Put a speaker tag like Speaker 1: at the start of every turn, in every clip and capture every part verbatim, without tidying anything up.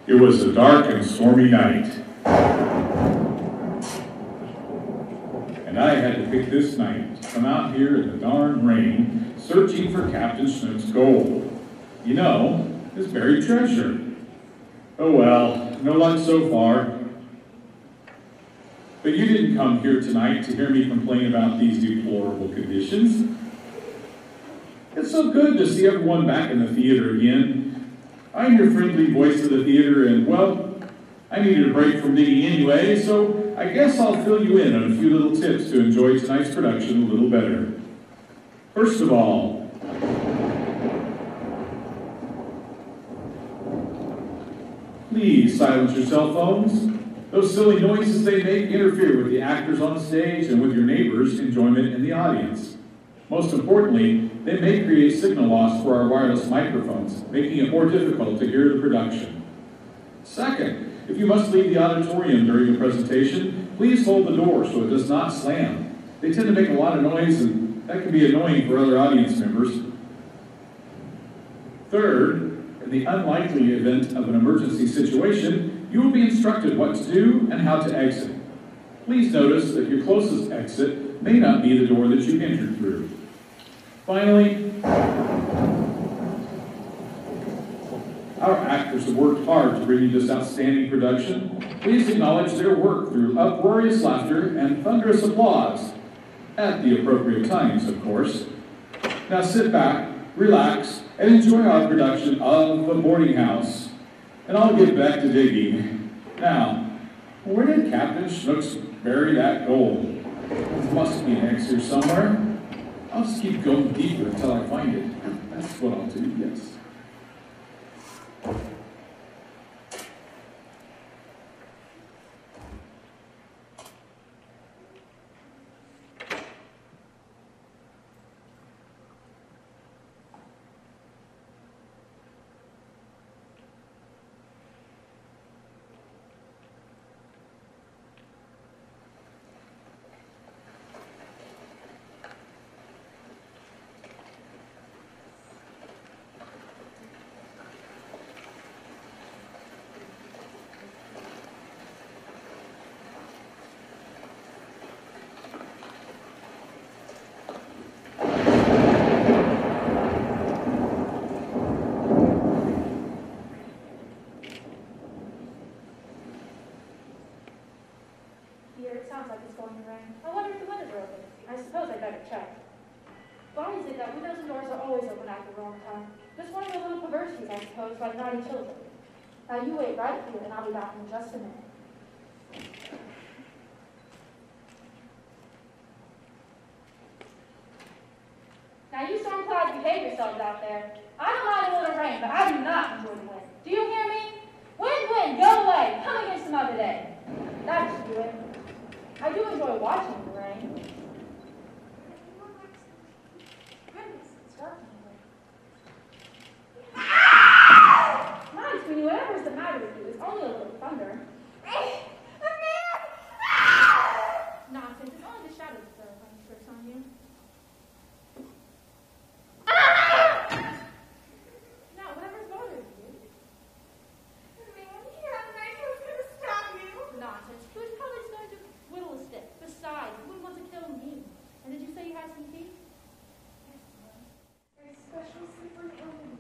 Speaker 1: It was a dark and stormy night. And I had to pick this night to come out here in the darn rain, searching for Captain Schnook's gold. You know, his buried treasure. Oh well, no luck so far. But you didn't come here tonight to hear me complain about these deplorable conditions. It's so good to see everyone back in the theater again. I'm your friendly voice of the theater, and, well, I needed a break from digging anyway, so I guess I'll fill you in on a few little tips to enjoy tonight's production a little better. First of all, please silence your cell phones. Those silly noises they make interfere with the actors on stage and with your neighbors' enjoyment in the audience. Most importantly, they may create signal loss for our wireless microphones, making it more difficult to hear the production. Second, if you must leave the auditorium during the presentation, please hold the door so it does not slam. They tend to make a lot of noise, and that can be annoying for other audience members. Third, in the unlikely event of an emergency situation, you will be instructed what to do and how to exit. Please notice that your closest exit may not be the door that you entered through. Finally, our actors have worked hard to bring you this outstanding production. Please acknowledge their work through uproarious laughter and thunderous applause, at the appropriate times, of course. Now sit back, relax, and enjoy our production of The Boarding House. And I'll get back to digging. Now, where did Captain Schnook's bury that gold? There must be an X here somewhere. I'll just keep going deeper until I find it. That's what I'll do, yes.
Speaker 2: Like naughty children. Now you wait right here and I'll be back in just a minute. Now you storm-clouds behave yourselves out there. I don't mind a little rain, but I do not enjoy the wind. Do you hear me? Wind, wind, go away. Come again some other day. That should do it. I do enjoy watching the rain. Goodness, it's dark. Mind, Sweeney, whatever is the matter with you, it's only a little thunder. Nonsense, it's only the shadows that are playing tricks on you. Now, whatever's bothering you. Nonsense, he was probably just going to whittle a stick. Besides, he wouldn't want to kill me. And did you say you had some teeth?
Speaker 3: Yes, Mom. There's special sleeper room.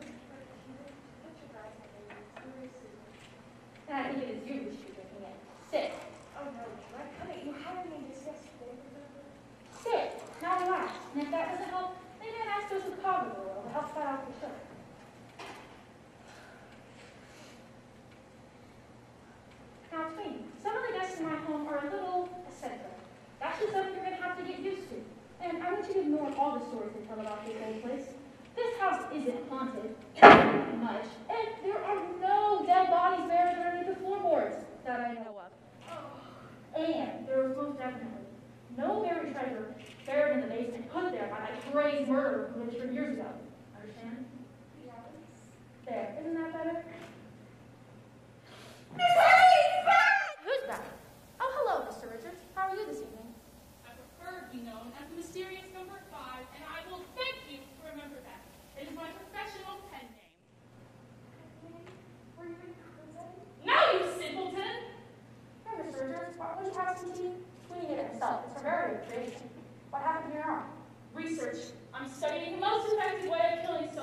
Speaker 2: And I think it is you who should be drinking it. Sit.
Speaker 3: Oh no, I couldn't. You had me this yesterday, remember?
Speaker 2: Sit. Now relax. And if that doesn't help, maybe a nice dose of coffee oil will help fight off the sugar. Now, Tweety, some of the guests in my home are a little eccentric. That's just something you're going to have to get used to. And I want you to ignore all the stories they tell about this old place. This house isn't haunted much, and there are no dead bodies buried underneath the floorboards that I know of. And there was most definitely no buried treasure buried in the basement, put there by that crazy murderer who lived here years ago. Understand?
Speaker 3: Yes.
Speaker 2: There. Isn't that better?
Speaker 3: Miss Honey's back!
Speaker 2: Who's back? Oh, hello, Mister Richards. How are you this evening?
Speaker 4: I prefer to be known as the mysterious number five, and I will thank you to remember that. It is my professional pen name.
Speaker 3: Were you in prison?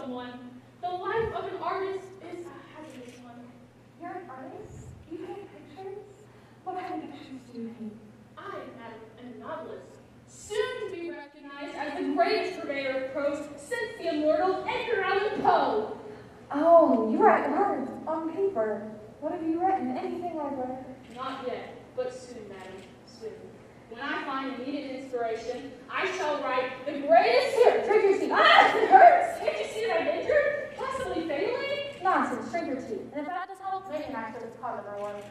Speaker 4: someone. The life of an artist is a hazardous one.
Speaker 3: You're an artist? You paint pictures? What kind of pictures do you paint?
Speaker 4: I am a novelist, soon to be recognized as the greatest purveyor of prose since the immortal Edgar Allan Poe.
Speaker 3: Oh, you write words on paper. What have you written? Anything like that?
Speaker 4: Not yet, but soon, madam, soon. When I find immediate inspiration, I shall write the greatest
Speaker 3: Here, drink your tea. Ah, it hurts!
Speaker 4: Can't you see that I'm injured? Possibly fatally?
Speaker 3: Nonsense, drink your tea. And if that does help, maybe an actor is caught in one.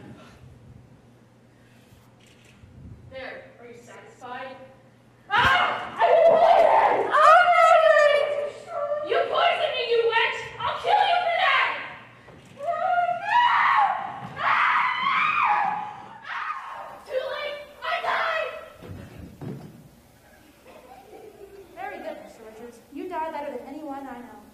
Speaker 4: There, are you satisfied?
Speaker 3: Ah! I'm poisoned! Oh, no!
Speaker 4: You poisoned me, you witch! I'll kill you for that! Too late! I died!
Speaker 3: Very good, Mister Richards. You die better than anyone I know.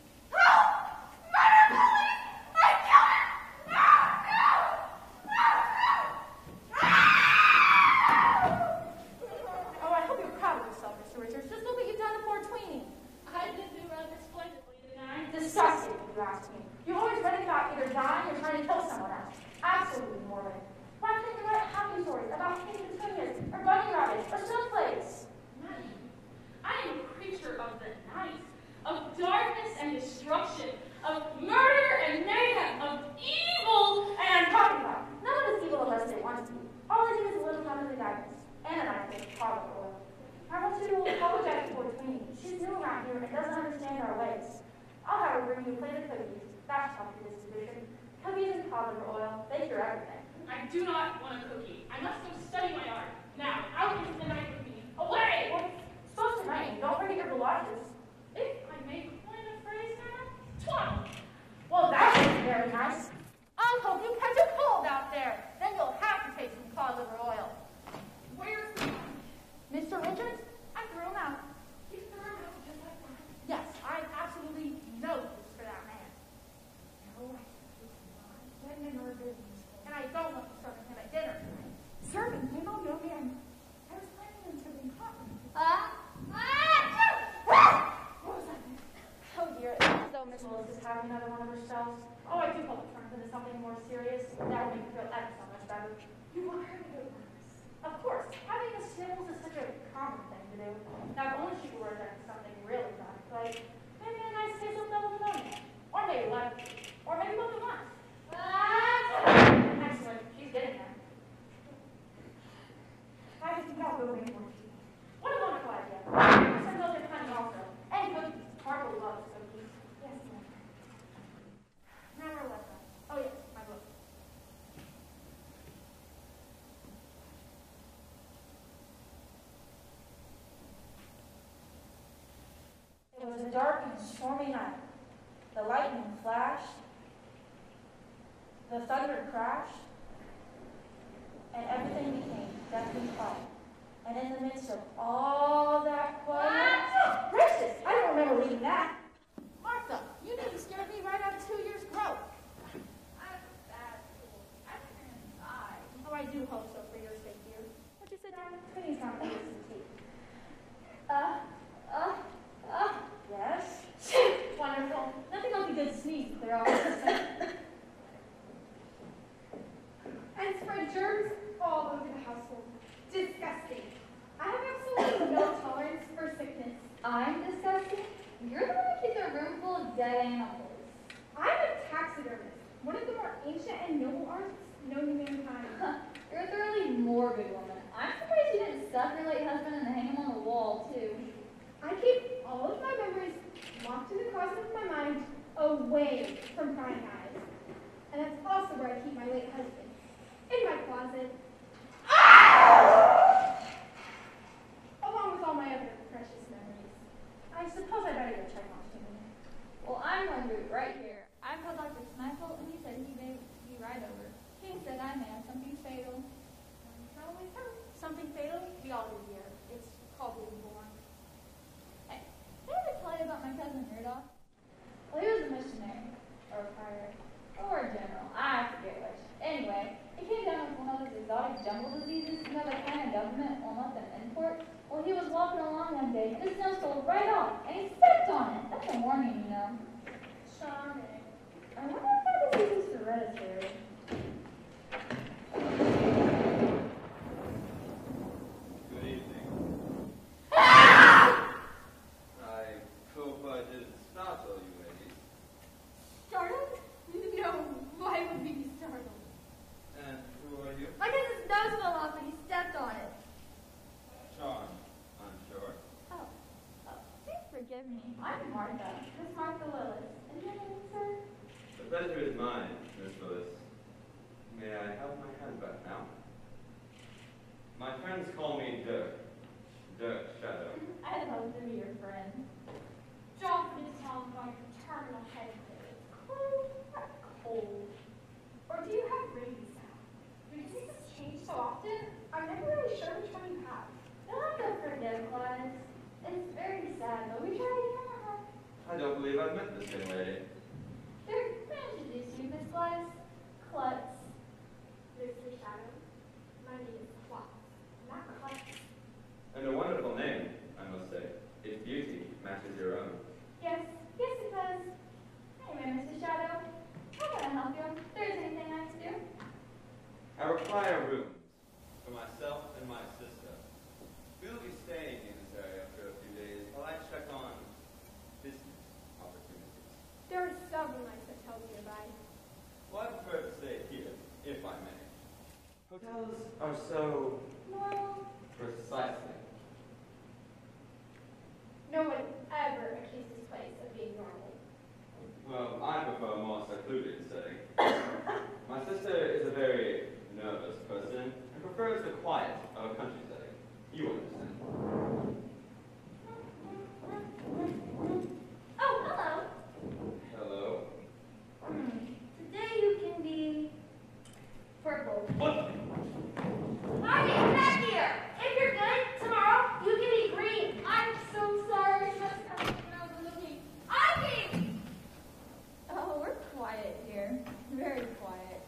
Speaker 3: Oh, I hope you're proud of yourself, Mister Richards. Just look what you've done to poor Tweenie.
Speaker 4: I did do rather splendidly, didn't I?
Speaker 3: Disgusting, if you ask me. You've always read about either dying or trying to kill someone else. Absolutely morbid. Why can't you write happy stories about pink petunias, or bunny rabbits, or snowflakes?
Speaker 4: Madam, I am a creature of the night, of darkness and destruction, of murder and mayhem, of evil
Speaker 3: And I'm talking about, none of us evil unless they want to be. All I do is a little under the guidance. And an I think olive oil. I want you to apologize for Tweenie. She's new around here and doesn't understand our ways. I'll have her bring you a plate of cookies. That's healthy disposition. Cookies and olive oil, they cure everything.
Speaker 4: I do not want a cookie. I must go study my art. Now, out into the night with me. Away!
Speaker 3: Well, it's supposed to rain. Don't forget your galoshes.
Speaker 4: If I may coin a phrase, madam, twat.
Speaker 3: Well, that was very nice. I'll hope you catch a cold out there. Then you'll have to take some cod liver oil.
Speaker 4: Where's the
Speaker 3: Mister Richards, I threw him out.
Speaker 4: You threw him out just like that.
Speaker 3: Yes, I have absolutely no use for that man. No, I he's not getting in our business. And I don't want to serve him at dinner tonight. Serving him? Oh, no, man. I was planning on serving coffee. Ah! Ah! What was that? Oh, dear. It's as though Miss Willis is having another one of her spells. Oh, I do hope it turns into something more serious. That would make me feel ever so much better. You want her to go nervous? Of course. Having the sniffles is such a common thing to do. Now, if only she were to something really bad, like maybe a nice case of double pneumonia. Or maybe leprosy. Or maybe both at once. Ah! Excellent. She's getting there. I think I'll go make more tea. What a wonderful idea. Some milk and honey also. And cookies. Marble loves cookies. Yes, ma'am. Now where was I? Oh, yes, my book. It was a dark and stormy night. The lightning flashed. The thunder crashed. And everything became deathly quiet. And in the midst of all that quiet... Ah! Gracious! I don't remember reading that. Martha, you nearly scared me right out of two years' growth. I'm a bad fool. I think I'm gonna die. Oh, I do hope so for your sake, dear. Won't you sit down? Please, time to get some tea. Uh, uh, uh. Yes? Wonderful. Nothing like a good sneeze to clear off the system.
Speaker 5: And spread germs all over the household. Disgusting. I have absolutely no tolerance for sickness.
Speaker 6: I'm disgusting? You're the one who keeps a room full of dead animals.
Speaker 5: I'm a taxidermist, one of the more ancient and noble arts known to mankind.
Speaker 6: You're a thoroughly morbid woman. I'm surprised you didn't stuff your late husband and hang him on the wall, too.
Speaker 5: I keep all of my memories locked in the closet of my mind, away from prying eyes. And that's also where I keep my late husband. In my closet. Along with all my other precious memories.
Speaker 3: I suppose I better go check on Tweenie.
Speaker 6: Well, I'm going to be right here. I called Doctor Sniffle, and he said he'd be be right over. He said I may have something fatal.
Speaker 3: Probably so. Something fatal? We all do here. It's called being born.
Speaker 6: Hey, did I ever tell you about my cousin Rudolph? Well, he was a missionary, or a pirate, or a general. I forget which. Anyway, he came down with one of those exotic jungle diseases, you know, the kind of government won't let them import. Well, he was walking along one day, and his nose rolled right off, and he stepped on it. That's a warning, you know.
Speaker 2: Charming.
Speaker 6: I wonder if that disease is hereditary.
Speaker 7: Good evening.
Speaker 6: Ah!
Speaker 7: I hope I didn't startle you, ladies.
Speaker 3: Startled? No, why would we be startled?
Speaker 7: And who are you?
Speaker 3: My cousin's nose fell off and he stepped on it.
Speaker 7: Charm, I'm sure.
Speaker 6: Oh, oh, please forgive me. I'm Martha, Miss Martha Willis. And your name, sir?
Speaker 7: The pleasure is mine, Miss Willis. May I have my hand back now? My friends call me Dirk. Dirk Shadow.
Speaker 6: I'd love to be your friend.
Speaker 2: Don't forget to tell them about your terminal headache. It's cold, not cold. Or do you have rabies now? Your diseases change so often, I'm never really sure which one you have.
Speaker 6: You'll have to forgive Gladys. It's very sad, but we try to get her.
Speaker 7: I don't believe I've met this young lady.
Speaker 6: Dirk, may I introduce you, Miss Gladys? Klutz.
Speaker 2: Mister Shadow, my name is Klutz, not Klutz.
Speaker 7: And a wonderful name, I must say. Its beauty matches your own.
Speaker 6: Yes, yes it does. Anyway, Mister Shadow, how can I help you? If there's anything I can do.
Speaker 7: I require rooms for myself and my sister. We will be staying in this area for a few days while I check on business opportunities.
Speaker 5: There are several nice hotels nearby.
Speaker 7: Well, I prefer to stay here, if I may. Hotels are so
Speaker 6: Normal.
Speaker 7: precisely.
Speaker 5: No one ever accused this place of being normal.
Speaker 7: Well, I prefer a more secluded setting. My sister is a very nervous person and prefers the quiet of a country setting. You understand.
Speaker 6: Oh, hello.
Speaker 7: Hello?
Speaker 6: Hmm. Today you can be purple.
Speaker 7: What?
Speaker 2: Hi, get back here! If you're good, tomorrow you can be green.
Speaker 6: I'm so sorry. I must have when I was looking.
Speaker 2: Ivy!
Speaker 6: Oh, we're quiet here. Very quiet.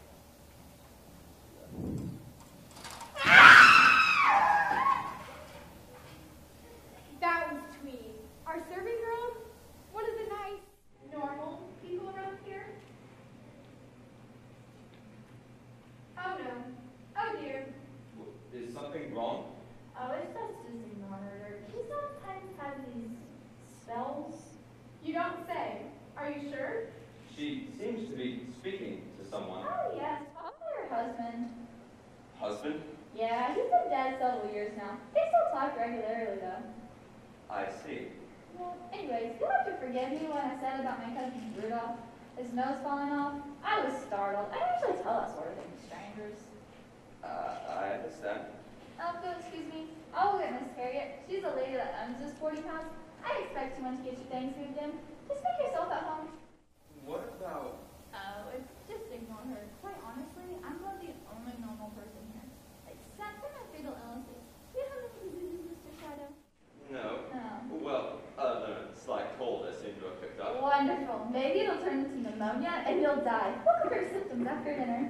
Speaker 5: That was Tweety. Our serving girl? One of the nice, normal people around here? Oh no. Oh dear.
Speaker 7: Is something wrong?
Speaker 6: Oh, it's best to just ignore her. She sometimes has these spells.
Speaker 5: You don't say. Are you sure?
Speaker 7: She seems to be speaking to someone.
Speaker 6: Oh, yes. Probably her husband.
Speaker 7: Husband?
Speaker 6: Yeah, he's been dead several years now. They still talk regularly, though.
Speaker 7: I see.
Speaker 6: Well, anyways, you'll have to forgive me when I said about my cousin Rudolph, his nose falling off. I was startled. I usually tell that sort of thing to strangers.
Speaker 7: Uh, I understand.
Speaker 6: Um, so excuse me. I'll get Miss Harriet. She's the lady that owns this boarding house. I expect you want to get your things moved in. Just make yourself at home.
Speaker 7: What about...
Speaker 6: Oh, it's just ignore her. Quite honestly, I'm not the only normal person here. Except for my fatal illnesses. Do you have any diseases, Mister Shadow?
Speaker 7: No.
Speaker 6: No.
Speaker 7: Well, other than a slight cold I seem to have picked up.
Speaker 6: Wonderful. Maybe it'll turn into pneumonia and you'll die. Look at her symptoms after dinner.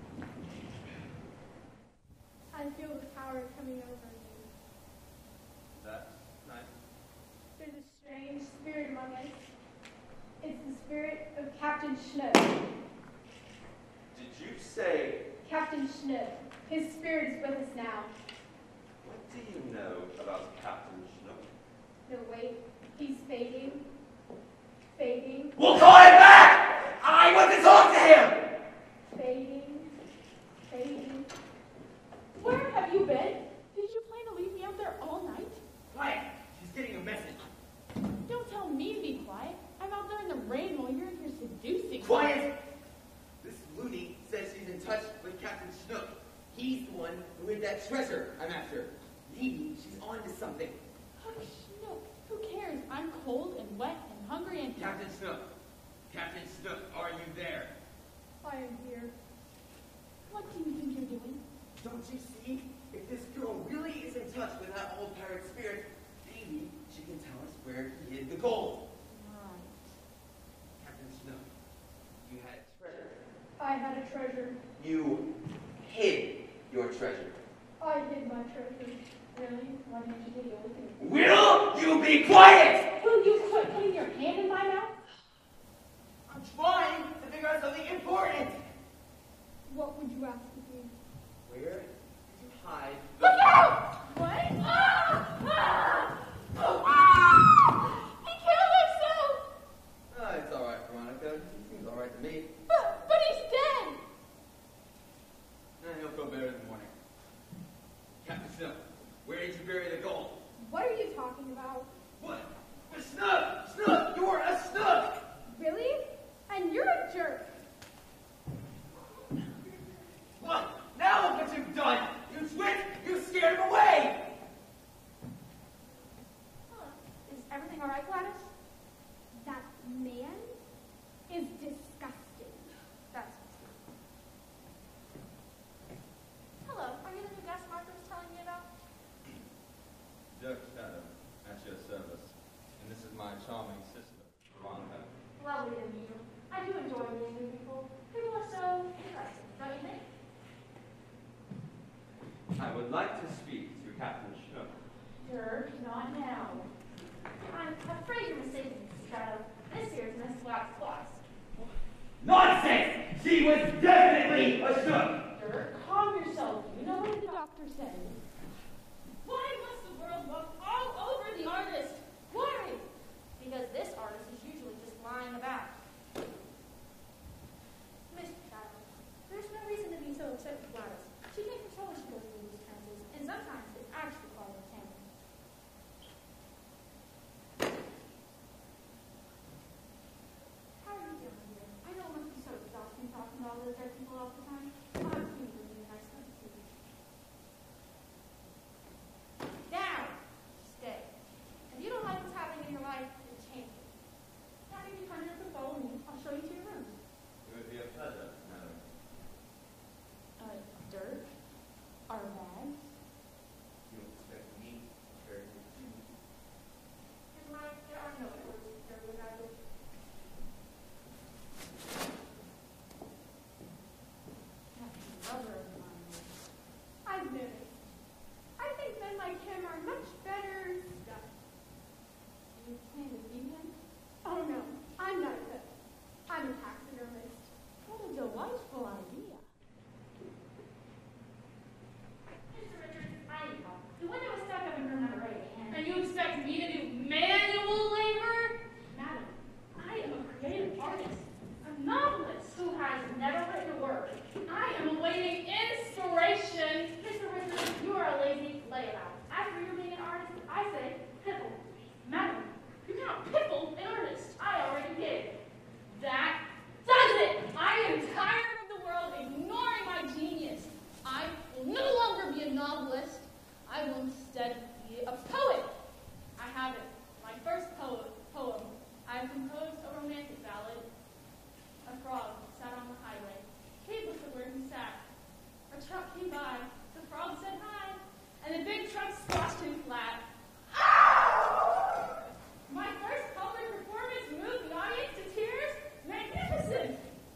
Speaker 5: I feel the power coming over me.
Speaker 7: That's nice.
Speaker 5: There's a strange spirit among us. It's the spirit of Captain Schnook.
Speaker 7: Did you say...
Speaker 5: Captain Schnook. His spirit is with us now.
Speaker 7: What do you know about Captain Schnook?
Speaker 5: No, wait. He's fading. Fading.
Speaker 8: We'll call him back! I want to talk to him!
Speaker 5: Fading. Fading.
Speaker 4: Where have you been? Did you plan to leave me out there all night?
Speaker 8: Quiet! She's getting a message.
Speaker 4: Don't tell me to be quiet. I'm out there in the rain while you're in here seducing.
Speaker 8: Quiet! This loony says she's in touch with Captain Schnook. He's the one who hid that treasure I'm after. Maybe she's on to something.
Speaker 4: Oh, Schnook. Who cares? I'm cold and wet and hungry and...
Speaker 8: Captain Schnook. Captain Schnook, are you there?
Speaker 5: I am here.
Speaker 4: What do you think you're doing?
Speaker 8: Don't you see? If this girl really is in touch with that old pirate spirit, maybe she can tell us where he hid the gold.
Speaker 4: Right.
Speaker 8: Captain Schnook, you had a treasure.
Speaker 5: I had a treasure.
Speaker 8: You hid your treasure.
Speaker 5: I hid my treasure.
Speaker 4: Really? Why didn't you take it with you?
Speaker 8: Will you be quiet?
Speaker 4: Will you quit putting your hand in my mouth? flat spots.
Speaker 8: Nonsense! She was definitely a snook!
Speaker 4: Dirt, calm yourself. You know what the doctor said. Why must the world walk all over the artist? Why?
Speaker 2: Because this artist is usually just lying about. Miss Child, there's no reason to be so upset with Gladys. She can't control when she goes through these trances, and sometimes it's actually quite entertaining. How are you feeling, dear? I know it must be so exhausting talking to all those dead people all the time. I'll have to give you a nice cup of tea. Down! Stay. If you don't like what's happening in your life, then change it. Now maybe find it up and follow me. I'll show you to your room.
Speaker 7: It would be a pleasure, madam.
Speaker 2: Uh, dirt? Our bags?
Speaker 8: You expect me to carry you?
Speaker 2: In life, there are no words to carry without it. That's the rubber of mine. I've noticed. I think men like him are much better stuff. You plan to feed him? Oh no, I'm not a cook. I'm a taxidermist. What a delightful idea. Mister Richards, I need help. The window is stuck up in room number eight, and...
Speaker 4: And you expect me to do manual labor? Madam, I am a creative artist, a novelist who has never written a word. I am awaiting inspiration.
Speaker 2: Mister Richards, you are a lazy layabout. As for you being an artist, I say piffle.
Speaker 4: Madam, you cannot piffle an artist. I already did. That does it! I am tired of the world ignoring my genius. I will no longer be a novelist. I will instead be a poet. I have it. My first poem. poem. I have composed a romantic ballad. A frog sat on the highway. Heedless of where he sat. A truck came by. The frog said hi. And the big truck squashed him flat. My first public performance moved the audience to tears. Magnificent!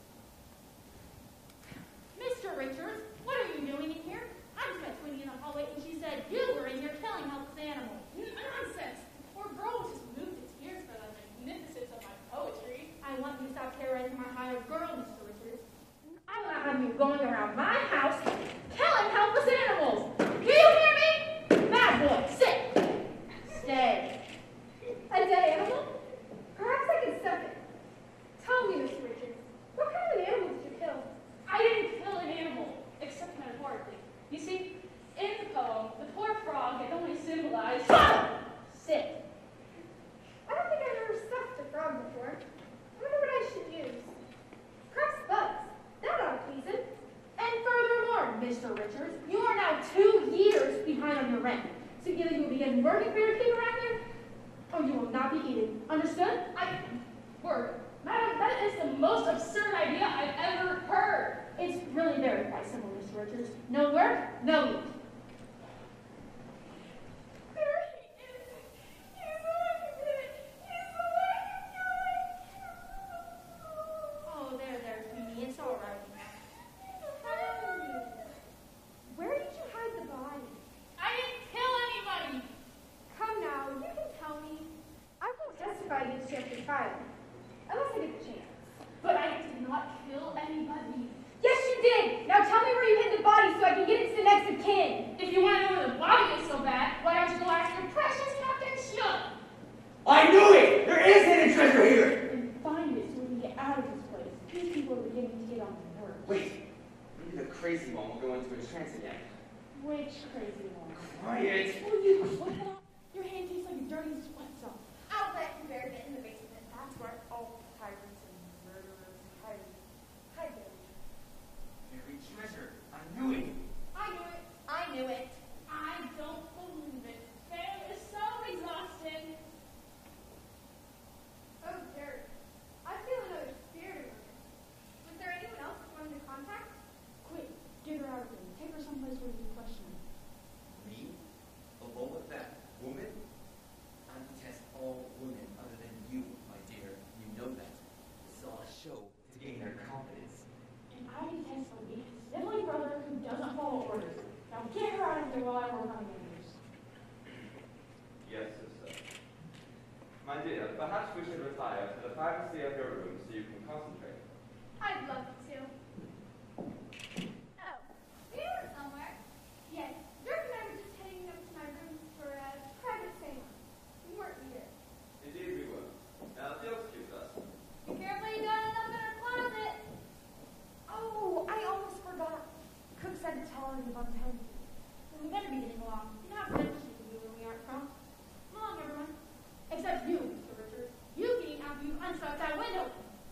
Speaker 2: Mister Richards, what are you doing in here? I just met Twinkie in the hallway and she said you were in here killing helpless animals.
Speaker 4: N- Nonsense! The poor girl was just moved to tears by the magnificence of my poetry.
Speaker 2: I want you to stop terrorizing my hired girl, Mister Richards. I will not have you going around my house killing helpless animals. Do you hear me? Bad boy, sit. Stay. A dead animal? Perhaps I can stop it. Tell me, Mister Richards, what kind of an animal did you kill?
Speaker 4: I didn't kill an animal, except metaphorically. You see, in the poem, the poor frog had only symbolized...
Speaker 2: Sit. I don't think I've ever stuffed a frog before. I wonder what I should use. Perhaps bugs. That ought to please him. And furthermore, Mister Richards, you are now two years behind on your rent. So either you will begin working for your keep around here, or you will not be eating. Understood?
Speaker 4: I... Work. Madam, that is the most absurd idea I've ever heard.
Speaker 2: It's really very quite simple, Mister Richards. No work, no eat. Oh, there, there, Tweety. It's all right. Where did you hide the body?
Speaker 4: I didn't kill anybody.
Speaker 2: Come now, you can tell me. I won't testify against you after trial, unless I get the chance.
Speaker 4: But I did not kill anybody.
Speaker 2: Yes, you did. Now tell me where you hid the body so I can get it to the next of kin.
Speaker 4: If you want to know where the body is so bad, why don't you go ask your precious Captain Schnook?
Speaker 8: I knew it! There is hidden treasure here!
Speaker 2: And find it so we can get out of this place. These people are beginning to get on my nerves.
Speaker 8: Wait, maybe the crazy one will go into a trance again.
Speaker 2: Which crazy one?
Speaker 8: Quiet!
Speaker 2: Oh, you what the? Your hand tastes like a dirty sweat song.
Speaker 3: I'll bet you buried it in the basement. That's where all pirates and murderers hide. Hide it.
Speaker 8: Buried treasure. I knew it.
Speaker 3: I knew it. I knew it.
Speaker 4: I don't believe it. Fail is so exhausting.
Speaker 3: Oh, Derek. I feel another spirit. Was there anyone else you wanted to contact?
Speaker 2: Quick, get her out of here. Take her someplace where you can question her.
Speaker 8: Me? Alone with that woman? I detest all women other than you.
Speaker 7: privacy of your room so you can concentrate.
Speaker 3: I'd love to. Oh, we were somewhere. Yes, Dirk and I were just heading up to my room for a private seance. We weren't here.
Speaker 7: Indeed we were. Now, if you'll excuse us.
Speaker 3: Be careful you don't end up in our closet. Oh, I almost forgot. Cook said to tell her about telling you. We better be getting along. You know how much you can do when we aren't from. Come along, everyone. Except you, Mister Richards. You getting after you punched out that window.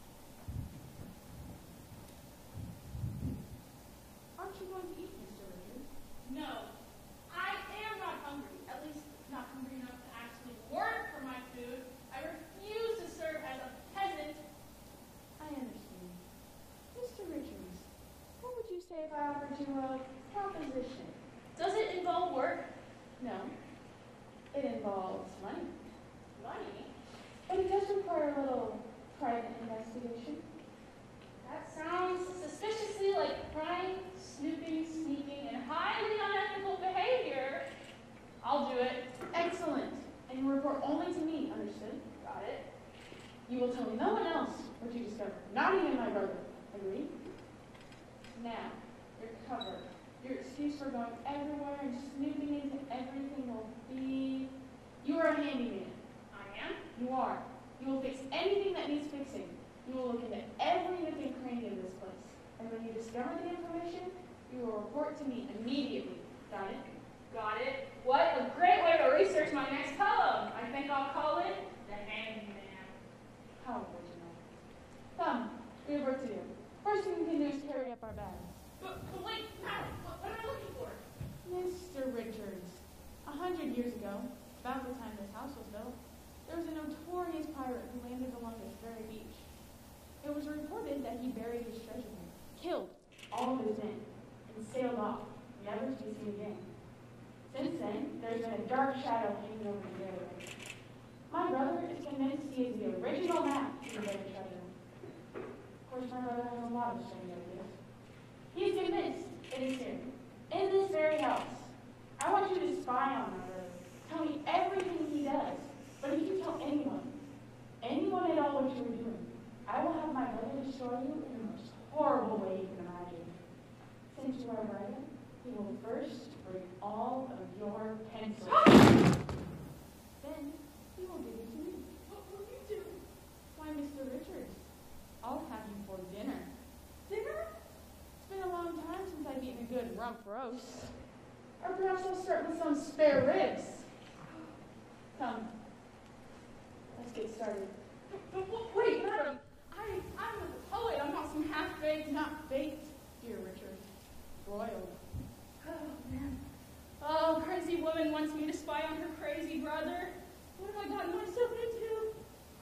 Speaker 3: Aren't you going to eat, Mister Richards?
Speaker 4: No, I am not hungry. At least not hungry enough to actually work for my food. I refuse to serve as a peasant.
Speaker 6: I understand. Mister Richards, what would you say if I offered you a proposition?
Speaker 4: Does it involve work?
Speaker 6: No. It involves money.
Speaker 4: Money?
Speaker 6: But it does require a little private investigation.
Speaker 4: That sounds suspiciously like prying, snooping, sneaking, and highly unethical behavior. I'll do it.
Speaker 6: Excellent. And you report only to me, understood?
Speaker 4: Got it.
Speaker 6: You will tell no one else what you discover. Not even my brother. Agree? Now, you're covered. Your excuse for going everywhere and snooping into everything will be... You are a handyman.
Speaker 4: I am?
Speaker 6: You are. You will fix anything that needs fixing. You will look into every nook and cranny of this place. And when you discover the information, you will report to me immediately. Got it?
Speaker 4: Got it. What a great way to research my next poem. I think I'll call it The Handyman.
Speaker 6: How original. Come, we have work to do. First thing we can do is carry up our bags.
Speaker 4: But, but wait, Pat, what, what am I looking for?
Speaker 6: Mister Richards, a hundred years ago, about the time this house was built, there was a notorious pirate who landed along this very beach. It was reported that he buried his treasure there, killed all of his men, and sailed off, never to be seen again. Since then, there's been a dark shadow hanging over the area. My brother is convinced he is the original map to the buried treasure. Of course, my brother has a lot of strange ideas. He is convinced it is here, in this very house. I want you to spy on my brother. Tell me everything he does. But if you tell anyone, anyone at all what you are doing, I will have my brother destroy you in the most horrible way you can imagine. Since you are a writer, he will first break all of your pencils. Then he will give it to me.
Speaker 4: What will you do?
Speaker 6: Why, Mister Richards, I'll have you for dinner.
Speaker 4: Dinner?
Speaker 6: It's been a long time since I've eaten a good rump roast. Or perhaps I'll start with some spare ribs. Come, let's get started.
Speaker 4: But, but wait, madam. I, I'm a poet. I'm not some half-baked.
Speaker 6: Not baked, dear Richard. Broiled.
Speaker 4: Oh, man. Oh, crazy woman wants me to spy on her crazy brother. What have I gotten myself into?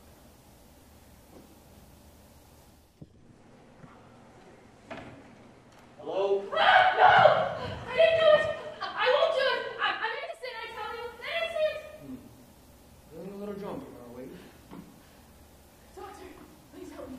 Speaker 8: Hello?
Speaker 4: Ah, no! I didn't do it! I, I won't do it! I, I'm innocent, I tell you! Innocent!
Speaker 8: Hmm. Feeling a little drunk, are we?
Speaker 4: Doctor, please help me.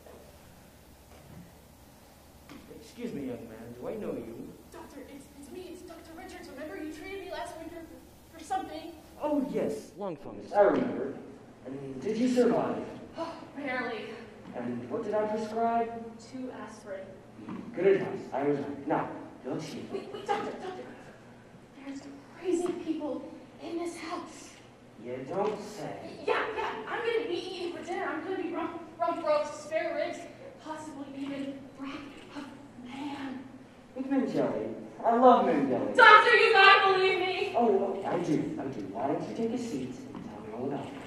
Speaker 8: Excuse me, young man. Do I know you?
Speaker 4: Doctor, it's, it's me. It's Doctor Richards. Remember you treated me last winter for, for something?
Speaker 9: Oh, yes, lung fungus. I remember. And did you survive?
Speaker 4: Oh, barely.
Speaker 9: And what did I prescribe?
Speaker 4: Two aspirin.
Speaker 9: Good advice. I was right. Now, don't you?
Speaker 4: Wait, wait, doctor, doctor. There's crazy people in this house.
Speaker 9: You don't say.
Speaker 4: Yeah, yeah. I'm gonna be eating for dinner. I'm gonna be rump, rump roast, spare ribs, possibly even rack of man.
Speaker 9: With mint jelly. I love mint jelly.
Speaker 4: Doctor, you gotta believe me.
Speaker 9: Oh, okay, I do. I do. Why don't you take a seat and tell me all about it?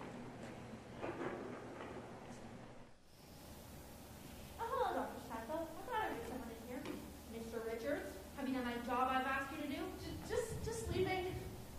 Speaker 3: Oh, hello, Doctor Shattuck. I thought I'd get someone in here. Mister Richards, have you done that job I've asked you to do?
Speaker 4: J- just, just leaving.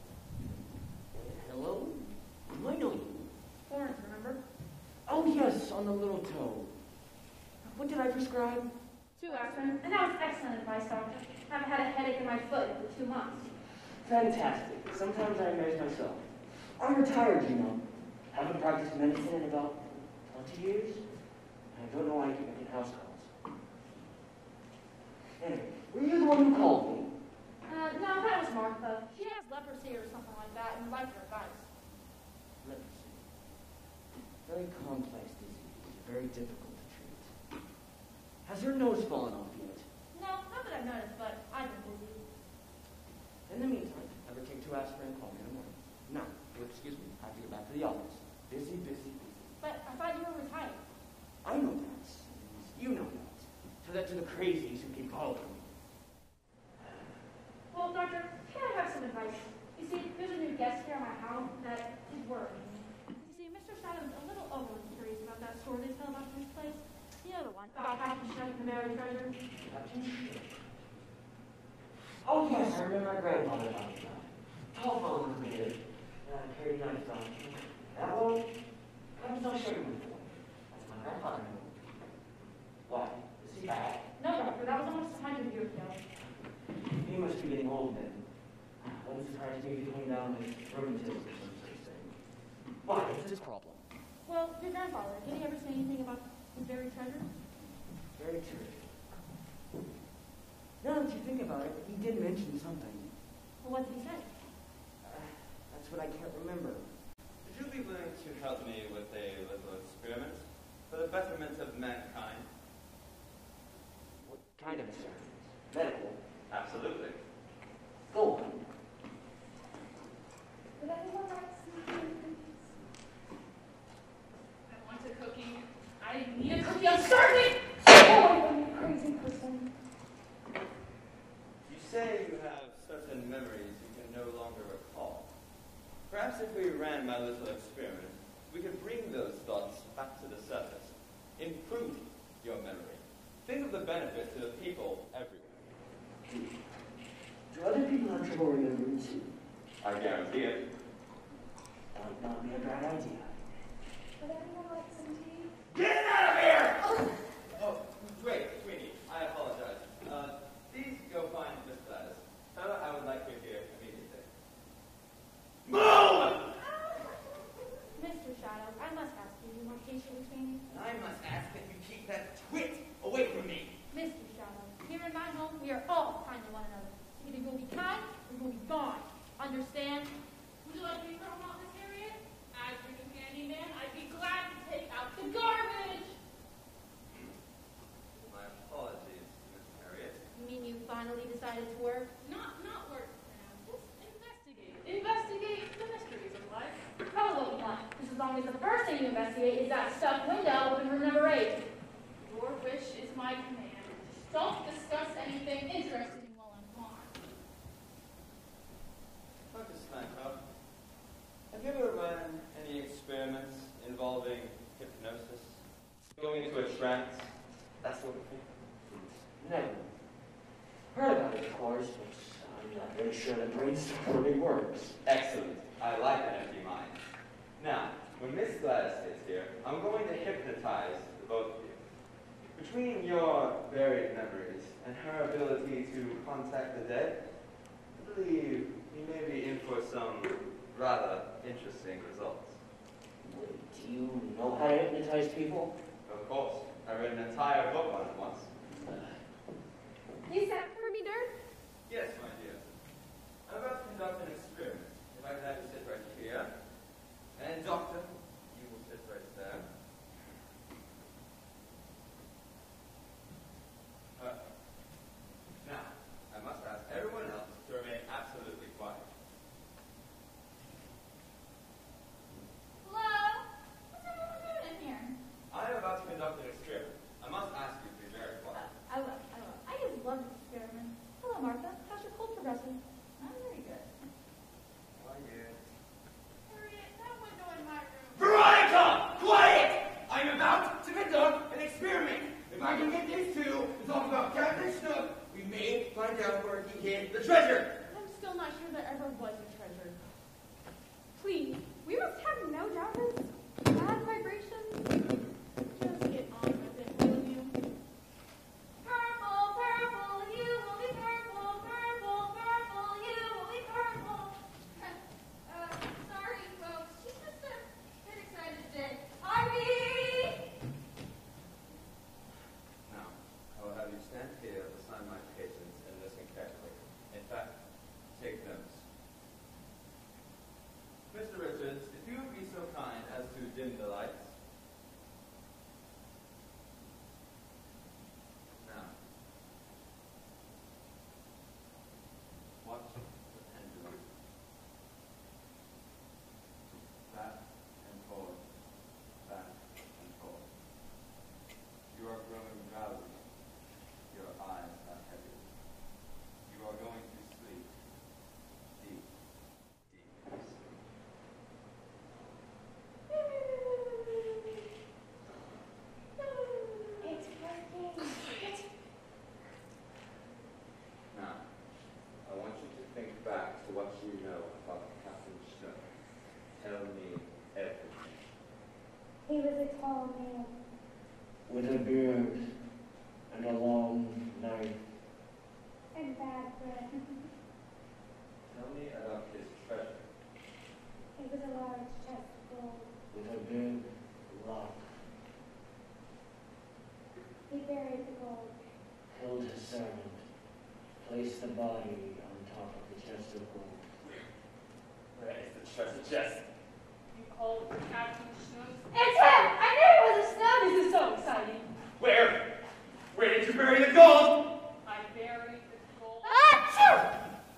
Speaker 8: Hello? Do I know you?
Speaker 6: Florence, remember?
Speaker 8: Oh, yes, on the little toe. What did I prescribe?
Speaker 2: Two aspirin, and that was excellent advice, doctor. I've had a headache in my foot for two months.
Speaker 9: Fantastic. Sometimes I amaze myself. I'm retired, you know. Haven't practiced medicine in about twenty years. I don't know why I keep making house calls. Anyway, were you the one who called me?
Speaker 2: Uh, no, that was Martha.
Speaker 3: She has leprosy or something like that and would like your advice.
Speaker 9: Let me see. Very very complex disease, very difficult to treat. Has her nose fallen off yet?
Speaker 4: No, not that I've noticed, but I've been busy.
Speaker 9: In the meantime, I would take two aspirin and call me in the morning. Now, you'll excuse me, I have to get back to the office. Busy, busy, busy.
Speaker 4: But I thought you were retired.
Speaker 9: I know that. You know that. Tell that to the crazies who keep calling me.
Speaker 2: Well, doctor, can I have some advice? You see, there's a new guest here at my house that is worrying me. You see, Mister Shadow's a little overly curious about that story they tell about this place. You know the one about Captain Snook and the buried treasure.
Speaker 9: Captain Snook? Oh, yes, I remember my grandfather talking about it. Tall fellow with a beard. Uh, carried a knife on. That one? Captain's not sure before. That's my grandfather. Why? Is he back?
Speaker 2: No, doctor, that was almost a hundred years ago.
Speaker 9: He must be getting old then. Wouldn't surprise me if he came down with rheumatism or some such thing. Why? What's his problem?
Speaker 2: Well, your grandfather, did he ever say anything about his buried treasure?
Speaker 9: Very true. Now that you think about it, he did mention something.
Speaker 2: Well, what did he say?
Speaker 9: Uh, that's what I can't remember.
Speaker 7: Would you be willing to help me with a little experiment for the betterment of mankind?
Speaker 9: What kind of experiment? Medical?
Speaker 7: Absolutely.
Speaker 9: Go on.
Speaker 5: Would anyone like some food?
Speaker 4: I want a cookie. I need a cookie. I'm starving!
Speaker 5: Oh, you crazy person.
Speaker 7: You say you have certain memories you can no longer recall. Perhaps if we ran my little experiment, we could bring those thoughts back to the surface. Improve your memory. Think of the benefit to the people everywhere.
Speaker 9: Do other people have trouble remembering too?
Speaker 7: I guarantee it.
Speaker 9: That would not be a bad idea.
Speaker 5: Would anyone like some tea?
Speaker 7: Get out of here! Oh, great, Sweeney. I apologize. Uh, please go find Miss Gladys. Tell her I would like her here immediately. Move!
Speaker 2: Mister Shadow, I must ask you, you want patient with me?
Speaker 8: And I must ask that you keep that twit away from me.
Speaker 2: Mister Shadow, here in my home, we are all kind to one another. Either you'll be kind or you'll be gone. Understand?
Speaker 4: Would you like me to throw out this area? As your handyman, I'd be glad to take out the garbage.
Speaker 7: My apologies, Miss Harriet.
Speaker 2: You mean you finally decided to work?
Speaker 4: Not, not work for now. Just investigate. Investigate the mysteries of life.
Speaker 2: Call it what you want, just as long as the first thing you investigate is that stuck window in room number eight.
Speaker 4: Your wish is my command. Just don't discuss anything interesting while I'm gone.
Speaker 7: Doctor Steinhoff, have you ever run any experiments involving hypnosis? Going into a trance? That sort of thing?
Speaker 9: Never. Heard about it, of course, but I'm not very sure that brainstorm really works.
Speaker 7: Excellent. I like an empty mind. Now, when Miss Gladys gets here, I'm going to hypnotize the both of you. Between your buried memories and her ability to contact the dead, I believe you may be in for some rather interesting results.
Speaker 9: Wait, do you know how to hypnotize people?
Speaker 7: Of course, I read an entire book on it once.
Speaker 5: You sent for me, Dirk?
Speaker 7: Yes, my dear. I'm about to conduct an experiment. If I could have you sit right here. And doctor, you will sit right there. Perfect. Now, I must ask everyone else to remain absolutely quiet.
Speaker 6: Hello? What's everyone doing in here?
Speaker 7: I am about to conduct an experiment. I must ask you to be very quiet.
Speaker 2: I will, I will. I just love this experiment. Hello, Martha. How's your cold progressing?
Speaker 6: I'm very good.
Speaker 7: Oh, yeah.
Speaker 4: Harriet, that window in my room.
Speaker 8: Veronica! Quiet! I'm about to conduct an experiment. If I can get these two to talk about Captain Snook, we may find out where he hid the treasure.
Speaker 4: I'm still not sure there ever was a treasure.
Speaker 5: Please, we must have no dramas. Bad vibrations.
Speaker 4: Just get on with it, will you?
Speaker 6: Purple, purple, you will be purple, purple, purple, you will be purple. uh, sorry, folks. She's just a bit excited today. Ivy!
Speaker 7: Now, I will have you stand here beside my patients and listen carefully. In fact,
Speaker 5: tall man.
Speaker 9: With a beard and a long knife.
Speaker 5: And bad breath.
Speaker 7: Tell me about his treasure.
Speaker 5: It was a large chest of gold.
Speaker 9: With a big rock.
Speaker 5: He buried the gold.
Speaker 9: Killed his servant. Placed the body on top of the chest of gold.
Speaker 7: Where is the treasure chest?
Speaker 4: You called for Captain Snook?
Speaker 2: It's him! I knew it was a snub!
Speaker 4: This is so exciting.
Speaker 8: Where? Where did you bury the gold?
Speaker 4: I buried the gold.
Speaker 2: Achoo!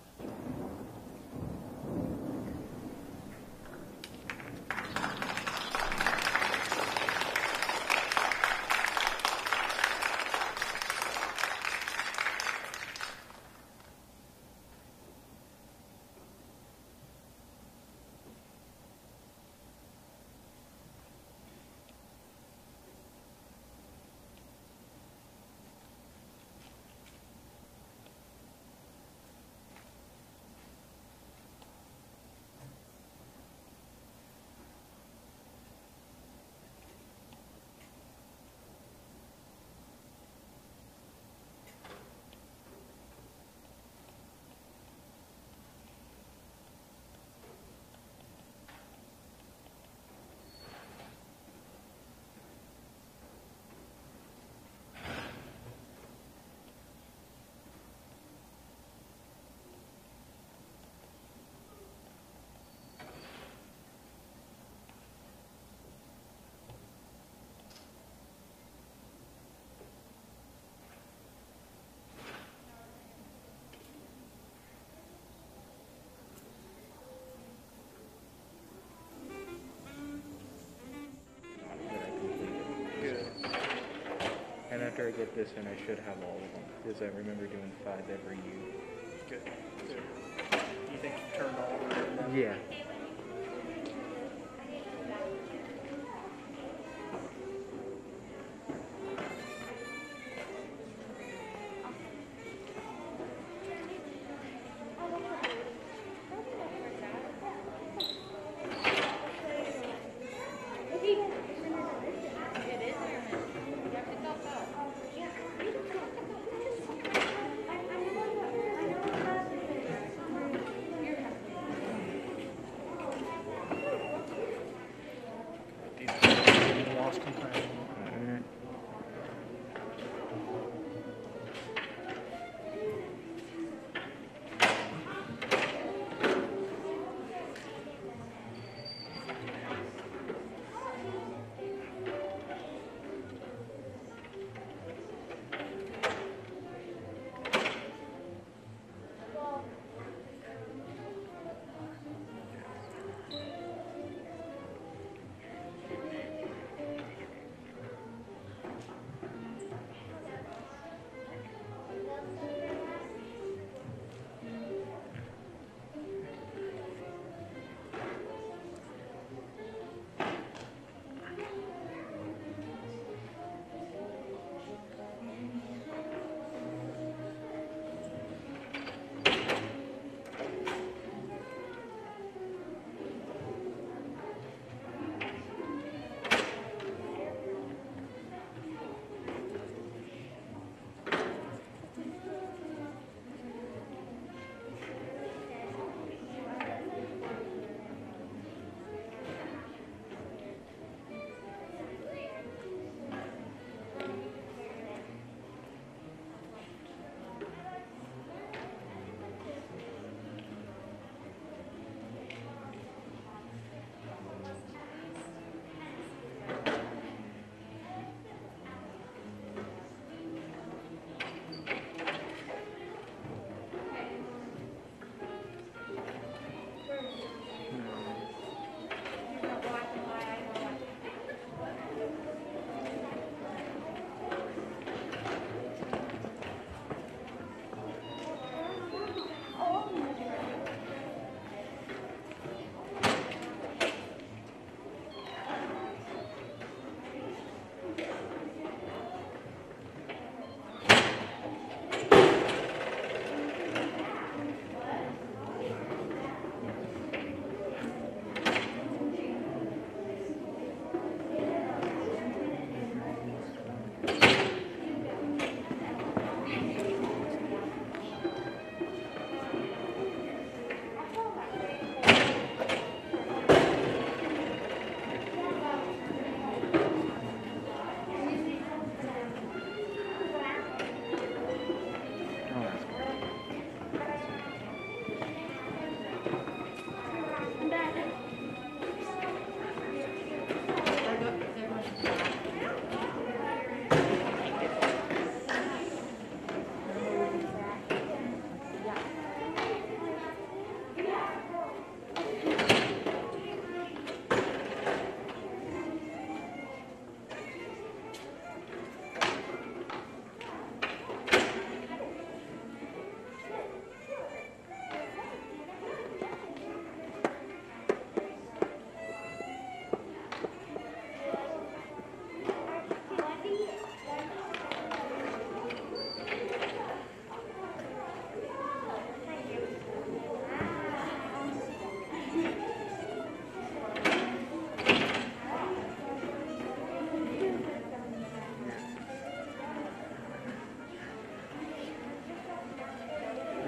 Speaker 10: And after I get this in, I should have all of them, because I remember doing five every year.
Speaker 11: Good. Good. You think you turned all of them?
Speaker 10: Yeah.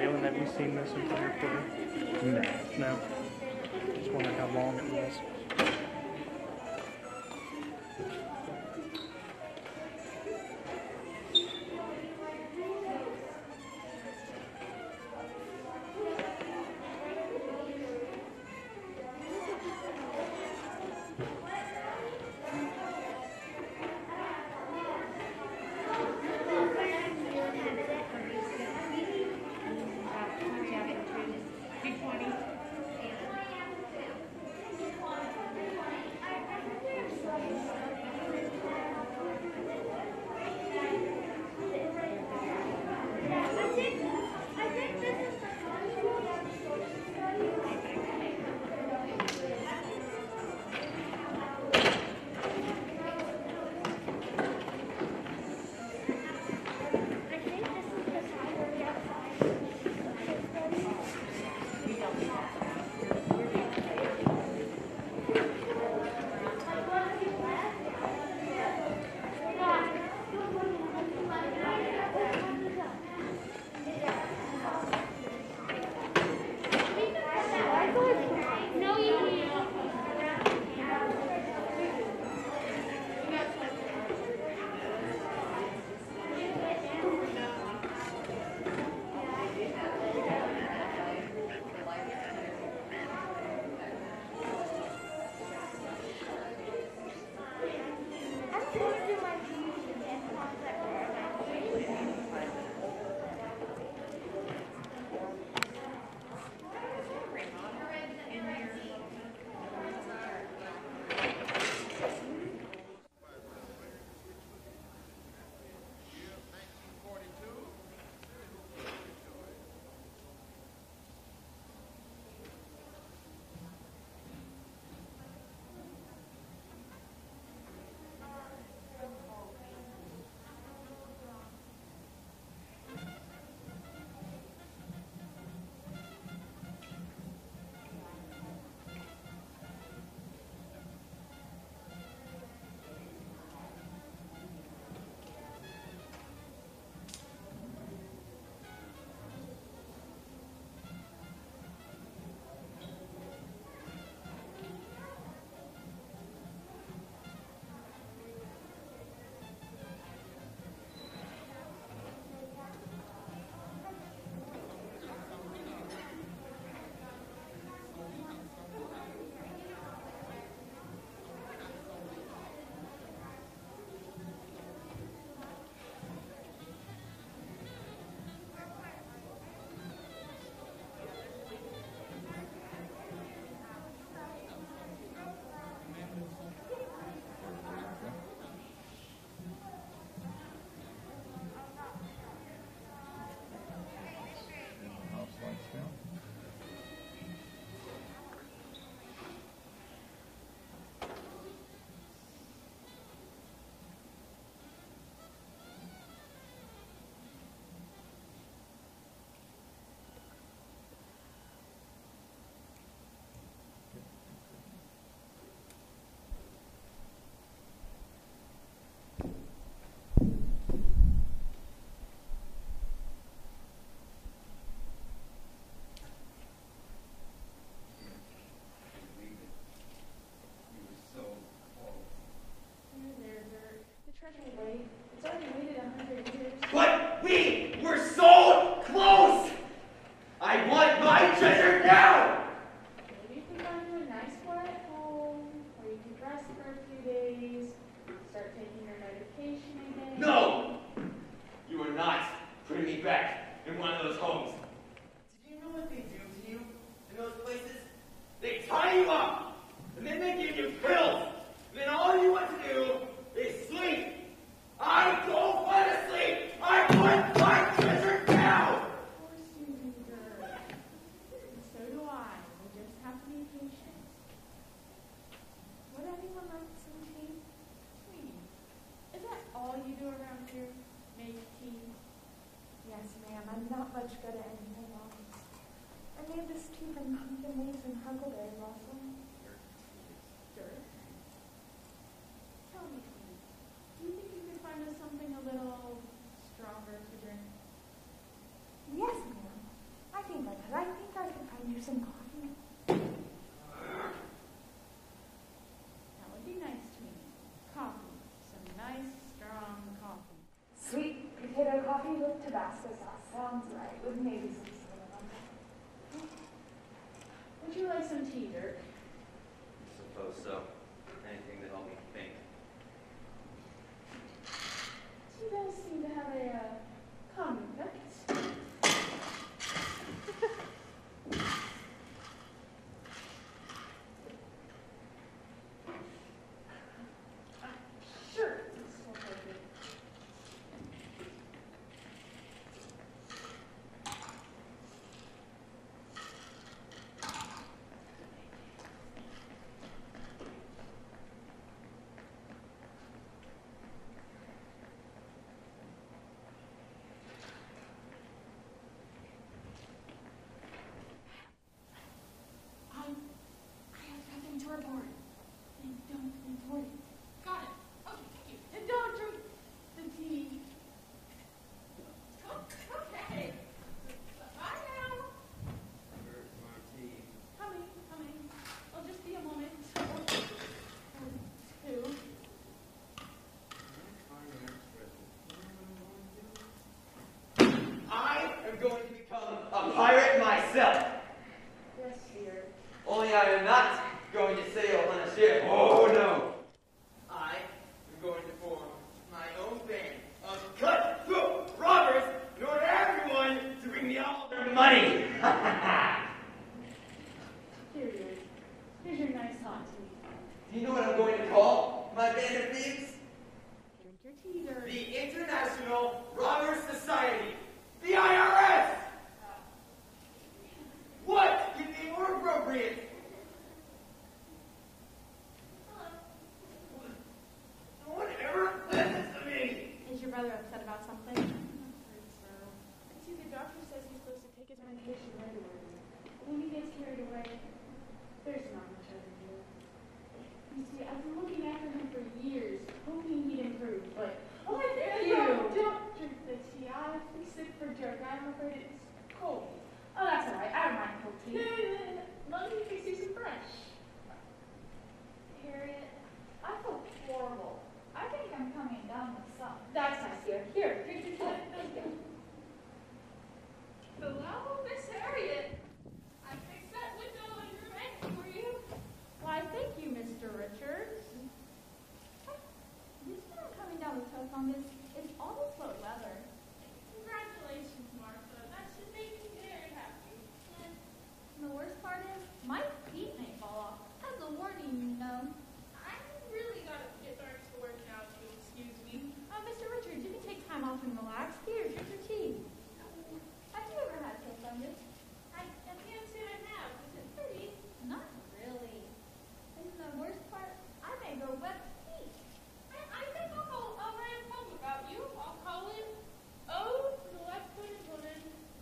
Speaker 11: Alan, have you seen this entire play?
Speaker 10: No.
Speaker 11: No. Just wondered how long it was.
Speaker 8: But we were so close! I want my treasure now!
Speaker 6: Maybe you can find you a nice quiet home, where you can rest for a few days, start taking your medication again.
Speaker 8: No! You are not putting me back in one of those homes. Did you know what they do to you in those places? They tie you up, and then they give you pills, and then all you want to do is sleep. I don't want to sleep! I want my treasure now!
Speaker 6: Of course you do, girl. And so do I. We just have to be patient. Would anyone like some tea? Sweetie, is that all you do around here? Make tea?
Speaker 3: Yes, ma'am. I'm not much good at anything else. I made this tea from pumpkin leaves and huckleberry blossom.
Speaker 6: Dirt. Tell me, sweetie, do you think you could find us something a little stronger to drink?
Speaker 3: Yes, ma'am. with Tabasco sauce. Sounds right, with maybe some cinnamon on top.
Speaker 4: Would you like some tea, Dirk?
Speaker 7: I suppose so. Anything to help me think.
Speaker 4: You guys seem to have a uh, common pet. Sure. This will take it. Um, I have nothing to report. And don't report it. Got it. Okay, thank you. And don't drink the tea. Oh, okay. Bye now.
Speaker 7: Where's my tea?
Speaker 4: Coming, coming. I'll just be a moment. Or two.
Speaker 8: I am going to become a pirate myself.
Speaker 4: Yes, dear.
Speaker 8: Only I am not going to sail on a ship. Oh no. I am going to form my own band of cutthroat robbers in order everyone to bring me all their money.
Speaker 4: Here, dear. Here's your nice hot tea.
Speaker 8: Do you know what I'm going to call my band of thieves?
Speaker 4: Drink your tea, Dirk.
Speaker 8: The International Robbers Society. The I R S! What could be more appropriate? Whatever listens to me.
Speaker 4: Is your brother upset about something? I'm afraid so. See, the doctor says he's supposed to take his medication regularly. But when he gets carried away, there's not much I can do. You see, I've been looking after him for years, hoping he'd improve, but... Oh, I thank you! Don't drink the tea. I'll fix it for Dirk. I'm afraid it's cold. Oh, that's all right. I don't mind cold tea. Let me fix you some fresh.
Speaker 6: Harriet, I feel horrible. I think I'm coming down with something.
Speaker 4: That's nice, dear. Here, here's your tea. Thank you.
Speaker 3: Hello, Miss Harriet. I fixed that window in your vent for you.
Speaker 6: Why, thank you, Mister Richards. You said I'm coming down with toast on this. It's almost what weather.
Speaker 3: Congratulations, Martha. That should make me very happy.
Speaker 6: And the worst part is, my feet may fall off. As a warning, you know.
Speaker 3: I really gotta get back to work now, if you'll excuse me.
Speaker 6: Oh, Mister Richards, you can take time off and relax. Here, here's your tea. Have you ever had toast on this?
Speaker 3: I, I can't say I have. Is it pretty?
Speaker 6: Not really. And the worst part, I may go wet feet.
Speaker 3: I, I think I'll call, I'll write a poem about you. I'll call it Ode to the Left-Footed Woman.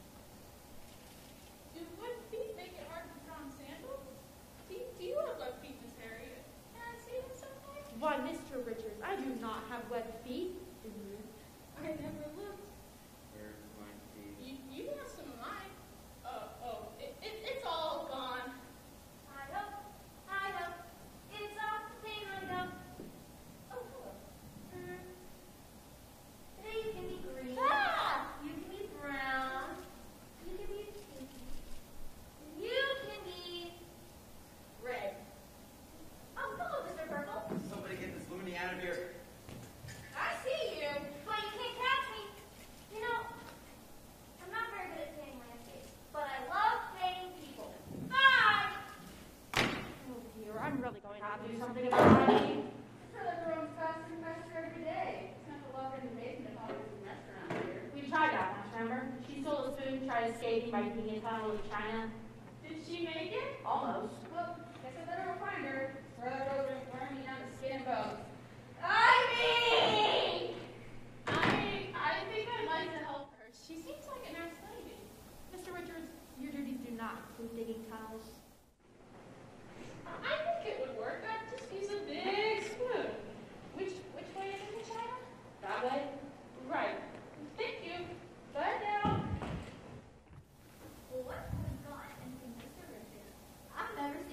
Speaker 3: Do wet feet make it hard to put on sandals? Do, do you have wet feet, Miss Harriet? Can I see them someday?
Speaker 6: Why, Mister Richards, I do not have wet feet.
Speaker 3: I never looked.
Speaker 7: Where's my tea?
Speaker 3: You, you have some of mine. Oh, oh, it, it, it's all gone.
Speaker 5: I hope, I hope, it's all the same I know. Oh, hello. Mm. Today you can be green.
Speaker 6: Ah!
Speaker 5: You can be brown. You can be pink. You can be red. Oh, hello, Mister Purple.
Speaker 8: Somebody get this loony out of here.
Speaker 5: I see you, but you can't catch me. You know, I'm not very good at painting landscapes, but I love painting people. Bye!
Speaker 6: Oh dear, I'm really going to have to do something about my feet.
Speaker 5: It's for the room's faster and faster every day. It's not the lover in the basement if I was a restaurant here.
Speaker 6: We tried that once, remember? She stole a spoon, tried escaping by digging a tunnel with China.
Speaker 5: Did she make it?
Speaker 6: Almost.
Speaker 5: Well, guess I better go find her. Or that rose will burn me down to skin and bones. Ivy!
Speaker 3: I, I think I'd like to help her. She seems like a nice lady.
Speaker 6: Mister Richards, your duties do not include digging tunnels.
Speaker 3: I think it would work. I'd just use a big spoon. Which, which way is it, China?
Speaker 6: That way?
Speaker 3: Right. Thank you. Bye now.
Speaker 5: Well, what have we got into Mister Richards? I've never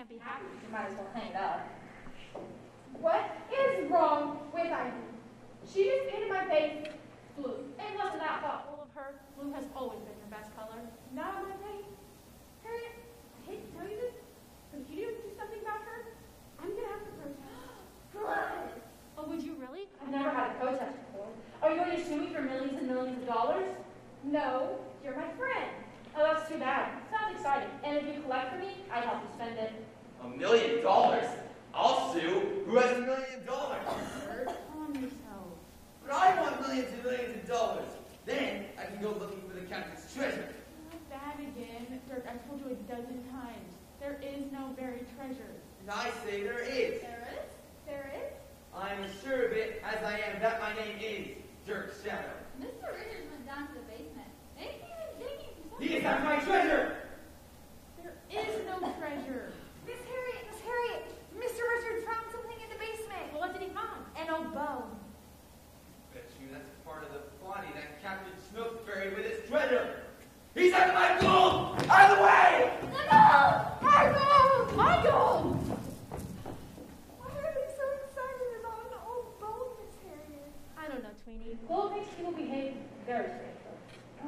Speaker 6: can't be happy. You might as well hang it up.
Speaker 5: What is wrong with Ivy? She just painted my face blue.
Speaker 2: It wasn't that thoughtful of her. Blue has always been her best color.
Speaker 5: Now my face. Harriet, I hate to tell you this, but if you don't do something about her, I'm gonna have to protest.
Speaker 2: Oh, would you really?
Speaker 6: I've never had a protest before. Are you going to sue me for millions and millions of dollars?
Speaker 5: No, you're my friend.
Speaker 6: Oh, that's too bad. Sounds exciting. And if you collect for me, I'd help you spend it.
Speaker 8: A million dollars? I'll sue. Who has a million dollars?
Speaker 2: Calm yourself.
Speaker 8: But I want millions and millions of dollars. Then I can go looking for the captain's treasure.
Speaker 2: Not that again. Dirk, I told you a dozen times. There is no buried treasure.
Speaker 8: And I say there is.
Speaker 5: There is? There is?
Speaker 8: I'm as sure of it as I am that my name is Dirk Shadow.
Speaker 6: Mister Richards went down to the basement. Maybe he was digging for something.
Speaker 8: He is not my treasure!
Speaker 2: There is no treasure.
Speaker 3: Miss Harriet, Miss Harriet, Mister Richards found something in the basement.
Speaker 2: Well, what did he find?
Speaker 3: An old bone.
Speaker 8: Bet you that's part of the body that Captain Snook buried with his treasure. He's after my gold! Out of the way!
Speaker 3: The gold! Our gold!
Speaker 2: My gold!
Speaker 3: Why are they so excited about an old bone, Miss Harriet?
Speaker 2: I don't know, Tweenie.
Speaker 6: Gold makes people behave very strangely.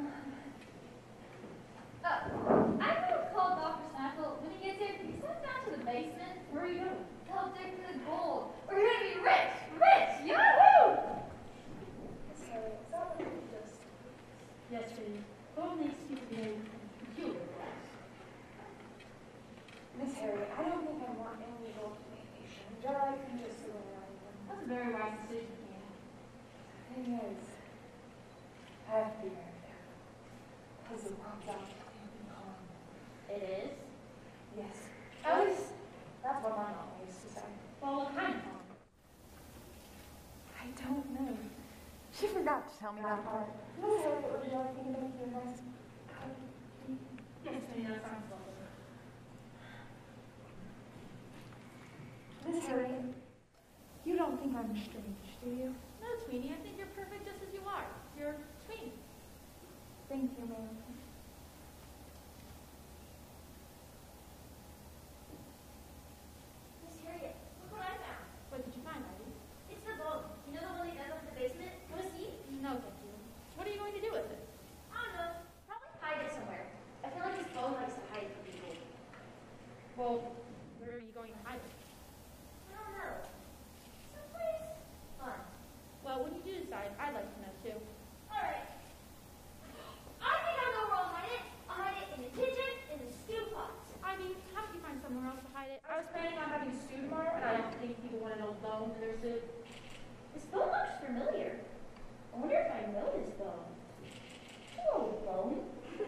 Speaker 6: Uh, I'm going to call Doctor Snaffle. When he gets here, can you send down to the basement? Where are you going? Tell Dick for the gold. We're going to be rich! Rich! Yahoo!
Speaker 5: Miss Harriet, is that what you just...
Speaker 6: Yes, Tweenie. Gold makes people behave peculiar.
Speaker 5: Miss Harriet, I don't think I want any gold communication. I can just surrender anything.
Speaker 6: That's a very wise decision, Tina.
Speaker 5: The thing is, I have to be very careful. Because the world's out to clean and calm.
Speaker 6: It is?
Speaker 5: Yes. At least, that's what my mom used to say.
Speaker 6: Well, what kind of harm?
Speaker 5: I don't know. She forgot to tell me that part. Miss Harriet, would you like me to make you a nice cup of tea?
Speaker 6: Yes, Tweenie, that sounds lovely.
Speaker 5: Miss Harriet, you don't think I'm strange, do you?
Speaker 2: No, Tweenie, I think you're perfect just as you are. You're Tweenie.
Speaker 5: Thank you, ma'am.
Speaker 6: Miss Harriet, look what I found.
Speaker 2: What did you find, Ivy?
Speaker 6: It's the bone. You know the one they dug up in the basement? Want to see?
Speaker 2: No, thank you. What are you going to do with it?
Speaker 6: I don't know. Probably hide it somewhere. I feel like this bone likes to hide from people.
Speaker 2: Well, where are you going to hide it?
Speaker 6: I don't know. Someplace fun.
Speaker 2: Well, when you do decide, I'd like to know too.
Speaker 6: All right. I think I know where I'll hide it. I'll hide it in the kitchen, in the stew pot.
Speaker 2: Ivy, how did you find somewhere else to hide it?
Speaker 6: I was planning on having stew tomorrow, and I don't think people want an old bone in their soup. This bone looks familiar. I wonder if I know this bone. Hello, bone.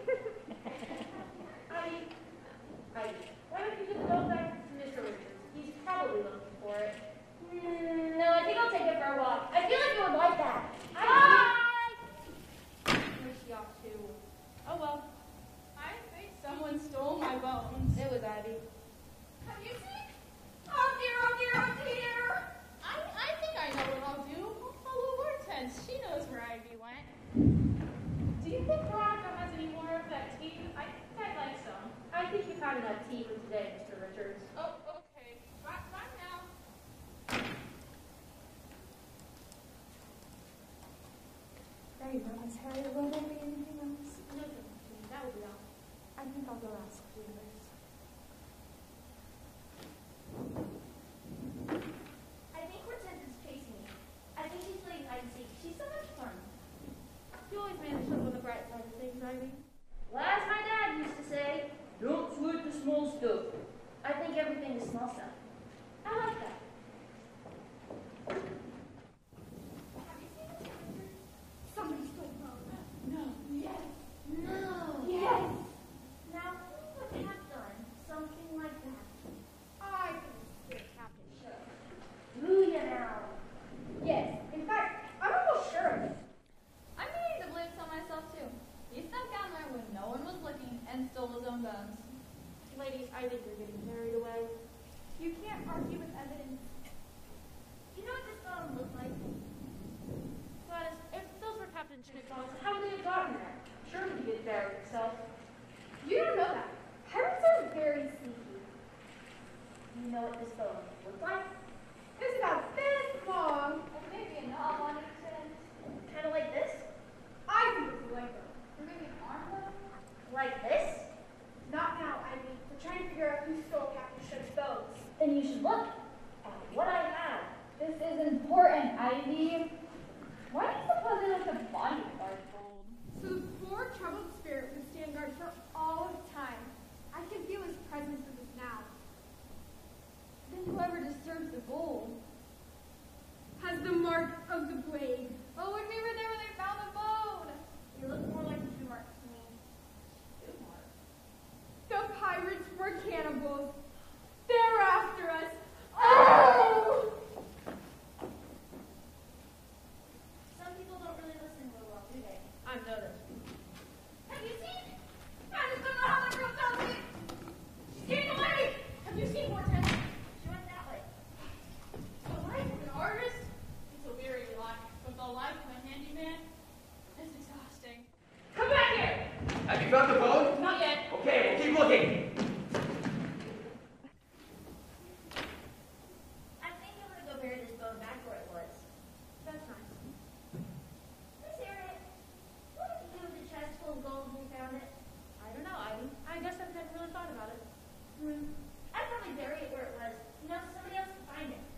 Speaker 6: Ivy, Ivy, why don't you give the bone back to Mister Richards? He's probably looking for it. Mm, no, I think I'll take it for a walk. I feel like you would like that. Bye!
Speaker 2: Where's she off to? Oh well. I think someone stole my bones. It was Ivy.
Speaker 3: Have you seen? Oh dear, oh dear, oh dear.
Speaker 2: I, I think I know what I'll do. I'll follow Hortense. She knows where Ivy went.
Speaker 6: Do you think Veronica has any more of that tea? I think I'd like some. I think you've had enough tea for today, Mister Richards.
Speaker 2: Oh, okay. Bye, bye now.
Speaker 5: There you go, Miss Harriet. Will there be anything else?
Speaker 2: No, thank you. That will be all.
Speaker 5: I think I'll go ask the others.
Speaker 6: I think Hortense is chasing me. I think she's playing hide and seek. She's so much fun.
Speaker 2: You always manage to look on the bright side of things, Ivy.
Speaker 6: Well, as my dad used to say, don't sweat the small stuff. I think everything is small stuff. I like that.
Speaker 3: Have you seen this picture? Somebody stole a bone.
Speaker 2: No.
Speaker 3: Yes.
Speaker 6: No.
Speaker 3: Yes.
Speaker 6: Now, who would have done something like that?
Speaker 3: I think it's the captain.
Speaker 6: Do you now?
Speaker 5: Yes. In fact, I'm almost sure of it.
Speaker 6: I'm beginning to believe so myself, too. He snuck down there when no one was looking and stole his own guns.
Speaker 2: Ladies, I think you're getting carried away.
Speaker 3: You can't argue with evidence.
Speaker 6: You know what this bone looked like?
Speaker 2: Gladys, if those were Captain Schnitt's bones,
Speaker 6: How would they have gotten there? Surely he did there himself.
Speaker 5: You don't know that. Pirates are very sneaky.
Speaker 2: you know what this phone looks like?
Speaker 5: It's about this long.
Speaker 6: Like maybe a knob on each end.
Speaker 2: Kind of like this?
Speaker 5: I think it's a Lego.
Speaker 6: Or maybe an arm bone.
Speaker 2: Like this?
Speaker 5: Not now, I mean, we're trying to figure out who stole Captain Shook's bones.
Speaker 2: Then you should look at what I have.
Speaker 6: This is important, Ivy. Why do you suppose it was a bodyguard gold?
Speaker 5: So the poor troubled spirit would stand guard for all of time. I can feel his presence with us now.
Speaker 6: Then whoever disturbs the gold
Speaker 5: Has the mark of the blade.
Speaker 6: Oh, when we were there when they found the bone!
Speaker 2: You look more like two marks to me.
Speaker 6: Two marks.
Speaker 5: The pirates were cannibals. They're after us. Oh!
Speaker 2: Some people don't really listen real well, do they?
Speaker 4: I've noticed.
Speaker 2: Have you seen? I just don't know how the girl tells me. She's getting away. Have you seen Hortense? She went that way.
Speaker 4: The life of an artist is a weary life, but the life of a handyman is exhausting.
Speaker 8: Come back here! Have you found the bone?
Speaker 4: Not yet.
Speaker 8: Okay, we'll keep looking.
Speaker 2: I think I'm gonna go bury this bone back where it was.
Speaker 5: That's nice.
Speaker 2: Miss Harriet, what did you do with the chest full of gold when you found it?
Speaker 4: I don't know, Ivy. I guess I've never really thought about it.
Speaker 2: Hmm. I'd probably bury it where it was. You know, somebody else can find it.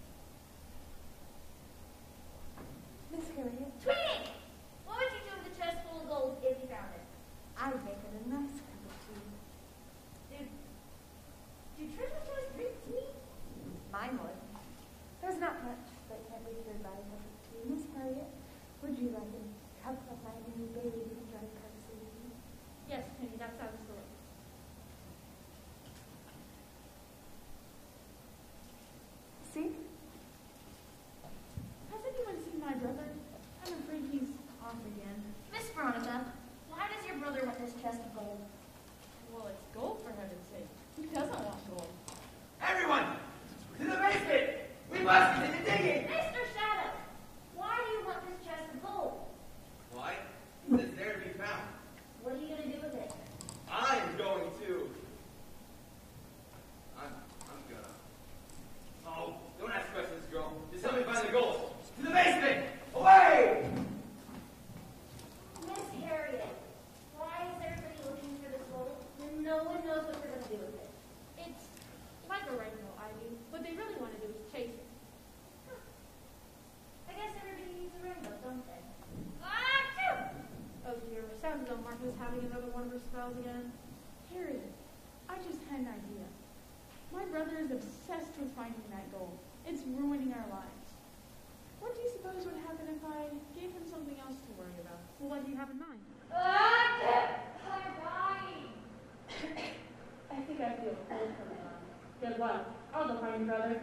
Speaker 5: Miss Harriet,
Speaker 2: Tweety! What would you do with the chest full of gold if you found it?
Speaker 5: I'd make it a nice cup of tea.
Speaker 2: Dude, do treasure chest drink tea?
Speaker 5: Mine would. There's not much that can't be cured by a cup of tea. Miss Harriet, would you like a cup of my new baby and dry parsley?
Speaker 4: Yes, Penny, that sounds delicious.
Speaker 5: See?
Speaker 4: Has anyone seen my brother? I'm afraid he's off again.
Speaker 2: Miss Veronica, why does your brother want this chest of gold?
Speaker 4: Well, it's gold, for heaven's sake. Who doesn't want gold?
Speaker 8: Everyone! To the basement! We must continue digging!
Speaker 2: Mister Shadow, why do you want this chest of gold?
Speaker 8: Why? It's there to be found.
Speaker 2: What are you gonna do with it?
Speaker 8: I'm going to. I'm. I'm gonna. Oh, don't ask questions, girl. Just help me find the gold. To the basement! Away!
Speaker 2: Miss Harriet, why is everybody looking for this gold when no one knows what they're gonna do with it?
Speaker 4: It's like a rainbow, Ivy. What they really want to do is chase it.
Speaker 2: I guess everybody needs a rainbow, don't they?
Speaker 4: Oh dear, it sounds as though Martha's having another one of her spells again. Harriet, I just had an idea. My brother is obsessed with finding that gold. It's ruining our lives. What do you suppose would happen if I gave him something else to worry about? Well, what do you have in mind?
Speaker 6: Ah, I'm dying.
Speaker 4: I think I feel cold coming on. Good luck. I'll go find your brother.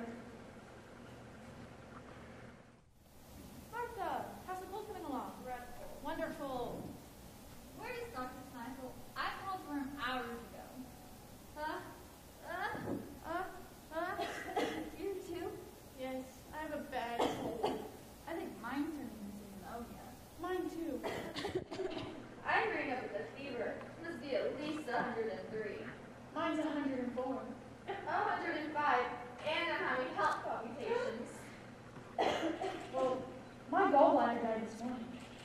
Speaker 4: Martha, how's the gold coming along?
Speaker 6: Dreadful.
Speaker 4: Wonderful.
Speaker 6: Where is Doctor Sniffle? I called for him hours ago. Huh? Uh? Uh? Uh? You too?
Speaker 4: Yes, I have a bad cold.
Speaker 6: I think mine turned into pneumonia.
Speaker 4: Mine too.
Speaker 6: I'm bringing up with a fever. Must be at least one hundred three.
Speaker 4: Mine's one hundred four.
Speaker 6: one hundred five. And I'm having health palpitations.
Speaker 4: Well, my gallbladder died this morning.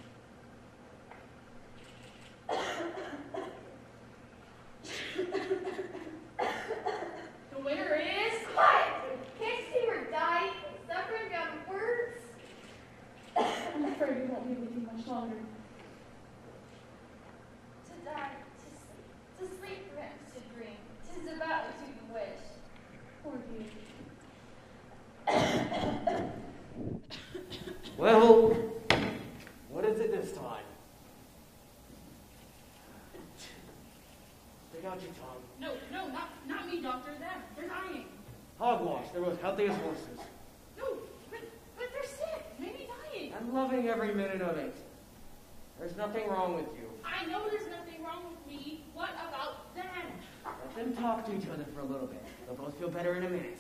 Speaker 4: The winner is...
Speaker 5: Quiet! Can't you see we're dying, suffering beyond words?
Speaker 4: I'm afraid we won't be with you much longer.
Speaker 6: To die, to sleep, to sleep for him to dream, tis about to be wished.
Speaker 4: Poor you.
Speaker 9: Well, what is it this time? Stick out your tongue.
Speaker 4: No, no, not, not me, doctor. Them. They're dying.
Speaker 9: Hogwash, they're both healthy as horses.
Speaker 4: No, but, but they're sick. Maybe dying.
Speaker 9: I'm loving every minute of it. There's nothing wrong with you.
Speaker 4: I know there's nothing wrong with me. What about them?
Speaker 9: Let them talk to each other for a little bit. They'll both feel better in a minute.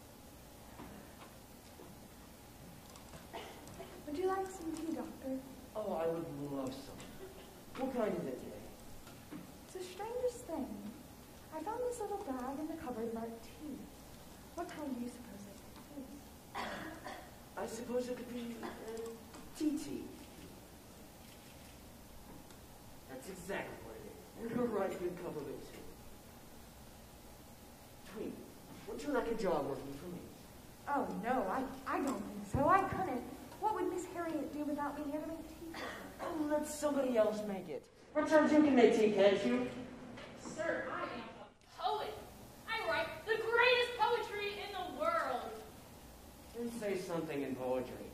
Speaker 5: Would you like some tea, Doctor?
Speaker 9: Oh, I would love some. What kind is it today?
Speaker 5: It's the strangest thing. I found this little bag in the cupboard marked tea.
Speaker 3: What tone do you suppose it is?
Speaker 9: I suppose it could be uh, T T. That's exactly what it is. And a right good cup of it, too. Tween, would you like a job working for me?
Speaker 3: Oh, no, I, I don't think so. I couldn't. What would Miss Harriet do without being able to make tea?
Speaker 9: Oh, let somebody else make it. Richard, you can make tea, can't you?
Speaker 4: Sir, I am a poet. I write the greatest poetry in the world.
Speaker 9: Then say something in poetry.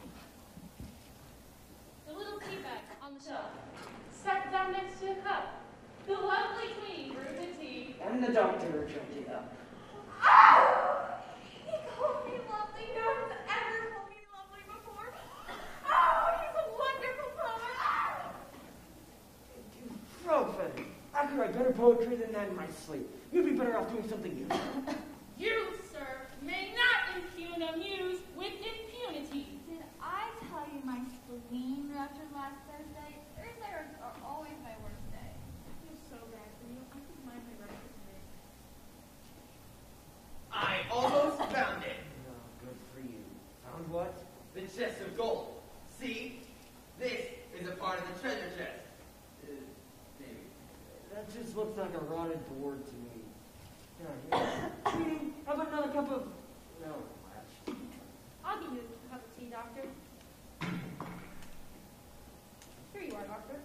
Speaker 4: The little tea bag on the shelf, set down next to a cup. The lovely queen brewed the tea.
Speaker 9: And the doctor jumped it up.
Speaker 3: Oh! He called me lovely. No one's ever called me lovely before. Oh, he's a wonderful poet.
Speaker 9: You frog feather. I could write better poetry than that in my sleep. You'd be better off doing something useful.
Speaker 4: You, sir, may not impugn a muse with impunity.
Speaker 6: Did I tell you my spleen ruptured last Thursday? Thursdays are always my worst day.
Speaker 4: I feel so bad for you. I think mine may rupture today.
Speaker 8: I almost found it.
Speaker 9: No, good for you. Found what?
Speaker 8: The chest of gold. See? This is a part of the treasure chest. Uh, maybe.
Speaker 9: That just looks like a rotted board to me. Yeah, yeah. Sweetie, how about another cup of... No, actually.
Speaker 2: I'll give you a cup of tea, Doctor. Here you are, Doctor.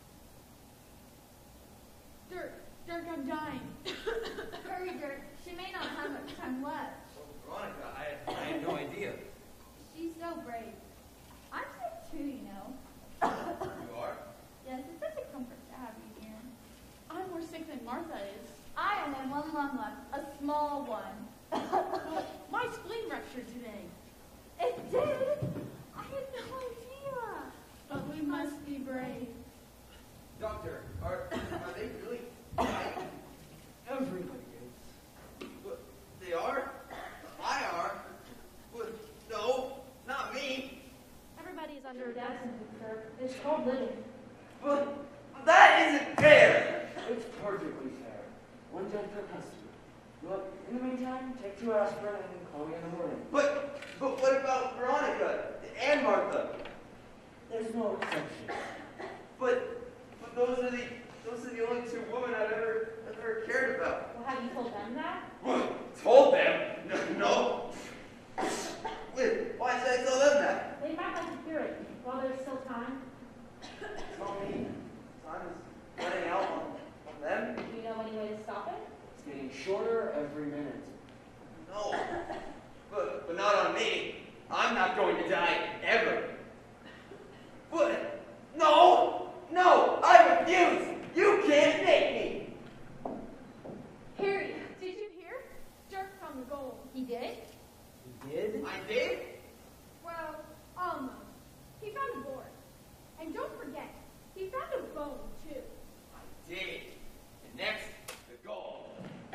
Speaker 6: Dirk, Dirk, I'm dying. Hurry, Dirk. She may not have much time left.
Speaker 8: Well, Veronica, I, I had no idea.
Speaker 6: She's so brave. I'm sick too, you know.
Speaker 8: You are?
Speaker 6: Yes, it's such a comfort to have you here.
Speaker 4: I'm more sick than Martha is.
Speaker 6: I only have one lung left, a small one.
Speaker 4: My spleen ruptured today.
Speaker 6: It did? I had no idea.
Speaker 4: But we must be brave.
Speaker 8: Doctor, are, are they really dying?
Speaker 9: Everybody is.
Speaker 8: But they are? I are? But no, not me.
Speaker 2: Everybody is under a death sentence, sir. It's called living.
Speaker 8: But that isn't fair.
Speaker 9: It's perfectly fair. One death per customer. Look, in the meantime, take two aspirin and call me in the morning.
Speaker 8: But, but what about Veronica and Martha?
Speaker 9: There's no exception.
Speaker 8: But, but those are the, those are the only two women I've ever, I've ever cared about.
Speaker 2: Well, have you told them that?
Speaker 8: What? Told them? No, no. Wait, why should I tell them that?
Speaker 2: They might like to hear it while there's still time.
Speaker 8: Tell me, time is running out on, on them?
Speaker 2: Do you know any way to stop it?
Speaker 9: It's getting shorter every minute.
Speaker 8: No, but, but not on me. I'm not going to die ever. But, no, no, I refuse. You can't make me.
Speaker 3: Harry, did you hear? Dirk found the gold.
Speaker 6: He did?
Speaker 9: He did?
Speaker 8: I did?
Speaker 3: Well, almost. He found a board. And don't forget, he found a bone, too.
Speaker 8: I did. And next, the gold.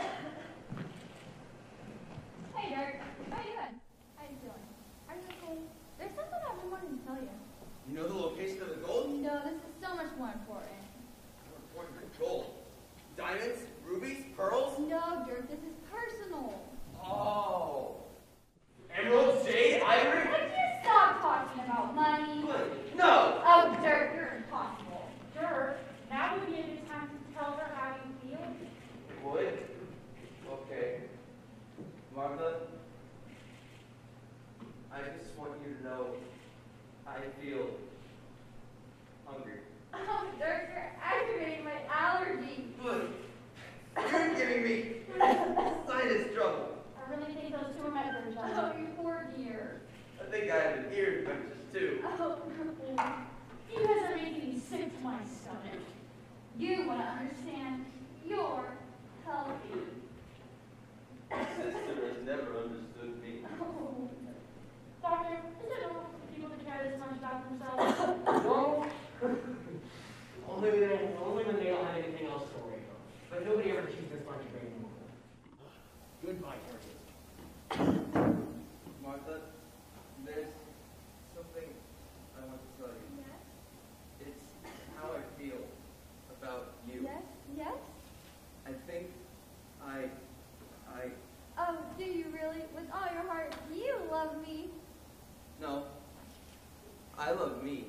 Speaker 6: Hey, Dirk. How you doing? How you feeling? Are you okay? There's something I've been wanting to tell you.
Speaker 8: You know the location of the gold?
Speaker 6: No, this is so much more important.
Speaker 8: More important than gold. Diamonds, rubies, pearls?
Speaker 6: No, Dirk, this is personal.
Speaker 8: Oh. Emeralds, jade, ivory?
Speaker 6: Would you stop talking about money?
Speaker 8: What? No.
Speaker 6: Oh, Dirk, you're impossible.
Speaker 2: Dirk, now would be a good time to tell her how you feel.
Speaker 8: Would? Okay. Martha, I just want you to know I feel hungry.
Speaker 6: Oh, Dirk, you're aggravating my allergy.
Speaker 8: Good. You're giving me sinus trouble.
Speaker 2: I really think those two are meant for each
Speaker 6: Oh,
Speaker 2: other.
Speaker 6: you poor dear.
Speaker 8: I think I have an ear infection too.
Speaker 6: Oh,
Speaker 2: You guys are making me sick to my stomach.
Speaker 6: you want to understand. You're healthy.
Speaker 8: My sister has never understood me.
Speaker 2: Oh. Doctor, is it normal for people to care this much about themselves?
Speaker 9: No. only, when, only when they don't have anything else to worry about. But nobody ever keeps this much of anymore. Goodbye, Harriet.
Speaker 8: Martha, there's something I want to tell you.
Speaker 3: Yes?
Speaker 8: It's how I feel about you.
Speaker 3: Yes? Yes?
Speaker 8: love me.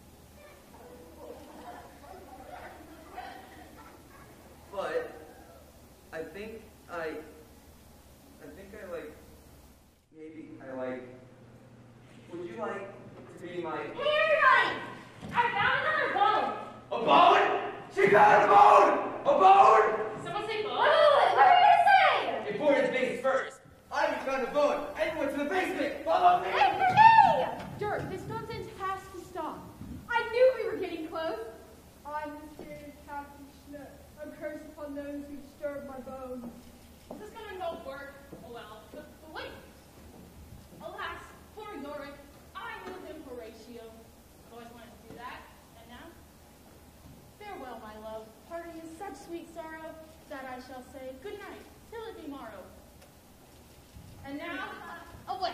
Speaker 8: But I think I, I think I like, maybe I like, would you like to be my...
Speaker 2: Hey everybody! I found another bone!
Speaker 8: A bone? She got a bone! A bone!
Speaker 2: Someone say bone? What are you gonna say?
Speaker 8: It boarded the base first. I found a bone. I went to the basement. Follow me.
Speaker 3: Wait for me! Dirt, this nonsense has to stop. I knew we were getting close. I'm the scared Captain Schmidt. A curse upon those who disturb my bones.
Speaker 4: This is gonna no work. Oh well. But, but wait. Alas, poor Yorick. I knew him Horatio. Always wanted to do that. And now? Farewell, my love. Parting is such sweet sorrow that I shall say good night till it be morrow. And now, away.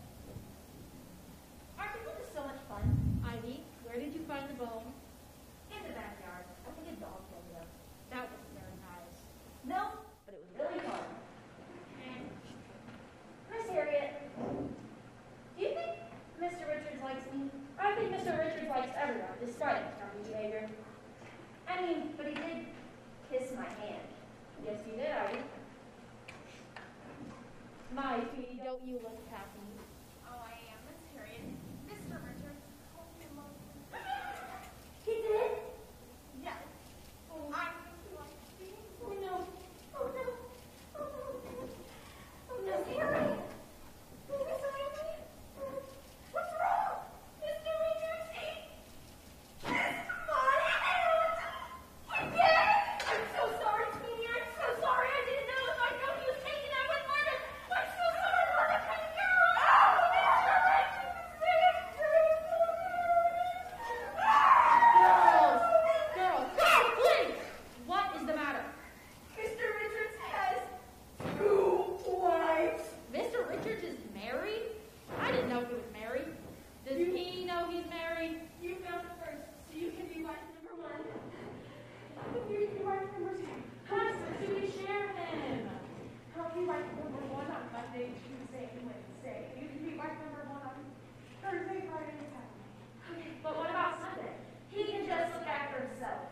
Speaker 4: Our picnic is so much fun. Ivy, where did you find the bone?
Speaker 2: In the backyard. I think a dog killed it.
Speaker 4: That was very nice.
Speaker 2: No, but it was really fun. And Miss Harriet, do you think Mister Richards likes me? I think Mister Richards likes everyone, despite his grumpy behavior. I mean, but he did kiss my hand. Yes, he did, Ivy.
Speaker 6: My sweetie, don't you look happy?
Speaker 3: Oh, I am, Miss Harriet. Mister Richards. Oh, you love me.
Speaker 2: He did?
Speaker 3: Yes. Oh, I think he likes me.
Speaker 2: Oh no. Oh no. Oh no. Oh no, Harriet. Oh, Miss Ivy. What's wrong? Mister Richards, he kissed my hand. Again. I'm so sorry, sweetie. I'm so sorry. I didn't know if I know he was taking that with murder. I'm so sorry. What a good girl. Oh, Mister Richards.
Speaker 6: Girls! Girls! Girls, please! What is the matter?
Speaker 2: Mister Richards has two wives.
Speaker 6: Mister Richards is married? I didn't know he was married. Does he know he's married?
Speaker 2: You found it first, so you can be wife number one. You can be wife number two.
Speaker 6: How do we share him?
Speaker 2: I'll be wife number one on Monday, Tuesday, and Wednesday. You can be wife number one on Thursday, Friday, and Saturday. Okay, but what about Sunday? He can just look after himself.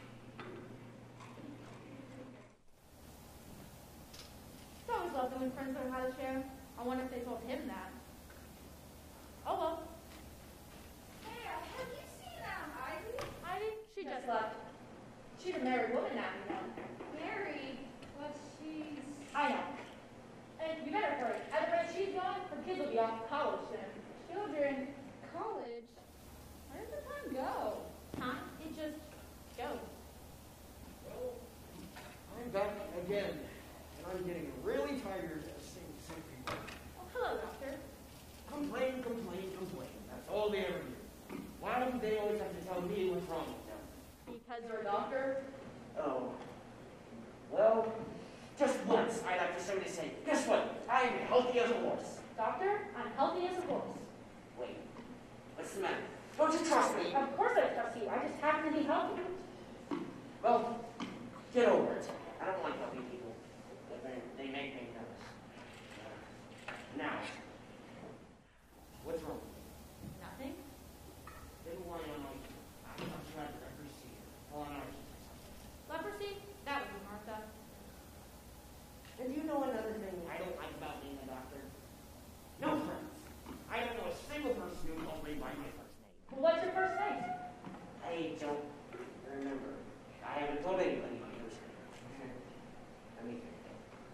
Speaker 6: It's always lovely when friends learn how to share. I wonder if they told him that. Oh well.
Speaker 3: Hey, uh, have you seen um, Ivy?
Speaker 6: Ivy, she just
Speaker 2: Just
Speaker 6: left. She's a married woman now, you know.
Speaker 3: Married, but she's...
Speaker 6: I know. And you better hurry. At the rate she's gone, her kids will be off to college soon. Children, college. Where does the time go? Time? It just goes.
Speaker 9: Well, I'm back again, and I'm getting really tired of seeing the same people.
Speaker 6: Oh, hello, doctor.
Speaker 9: Complain, complain, complain. That's all they ever do. Why do they always have to tell me what's wrong with them?
Speaker 6: Because you're a doctor?
Speaker 9: Oh. Well, just once I'd like to somebody say, guess what? I am healthy as a horse.
Speaker 6: Doctor, I'm healthy as a horse.
Speaker 9: Wait, what's the matter? Don't you trust me?
Speaker 6: Of course I trust you. I just happen to be healthy.
Speaker 9: Well, get over it. I don't like helping people, but then they make me nervous. Uh, now, what's wrong?
Speaker 6: Nothing.
Speaker 9: Then why am I? I thought you had leprosy or allergies.
Speaker 6: Leprosy? That would be Martha.
Speaker 9: And you know another thing I don't like about being a doctor? No friends. I don't know a single person who calls me by my first name.
Speaker 6: Well, what's your first name?
Speaker 9: I don't remember. I haven't told anybody my first name. Let me think.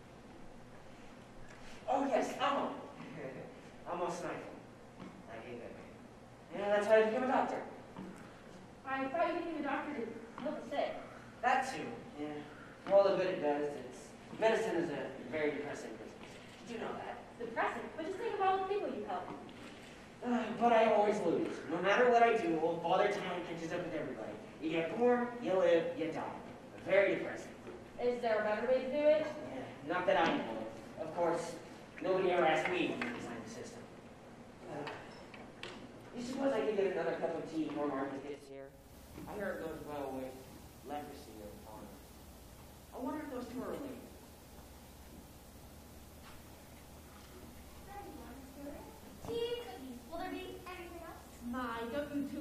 Speaker 9: Oh yes, Elmo. Elmo Sniffle. I hate that name. Yeah, that's how I became a doctor.
Speaker 6: I thought you became a doctor to help the sick.
Speaker 9: That too. Yeah. For all the good it does, it's medicine is a very depressing business. Did you know that?
Speaker 6: Depressing, but just think of all the people you help.
Speaker 9: Uh, but I always lose. No matter what I do, old Father Time catches up with everybody. You get born, you live, you die. Very depressing.
Speaker 6: Is there a better way to do it?
Speaker 9: Yeah, not that I know of. Of course, nobody ever asked me when we designed the system. Uh, you suppose I could get another cup of tea before Martha gets here? I hear it goes well with leprosy or fauna. I wonder if those two are related.
Speaker 3: Tea, cookies. Will there be anything else?
Speaker 6: My, don't you two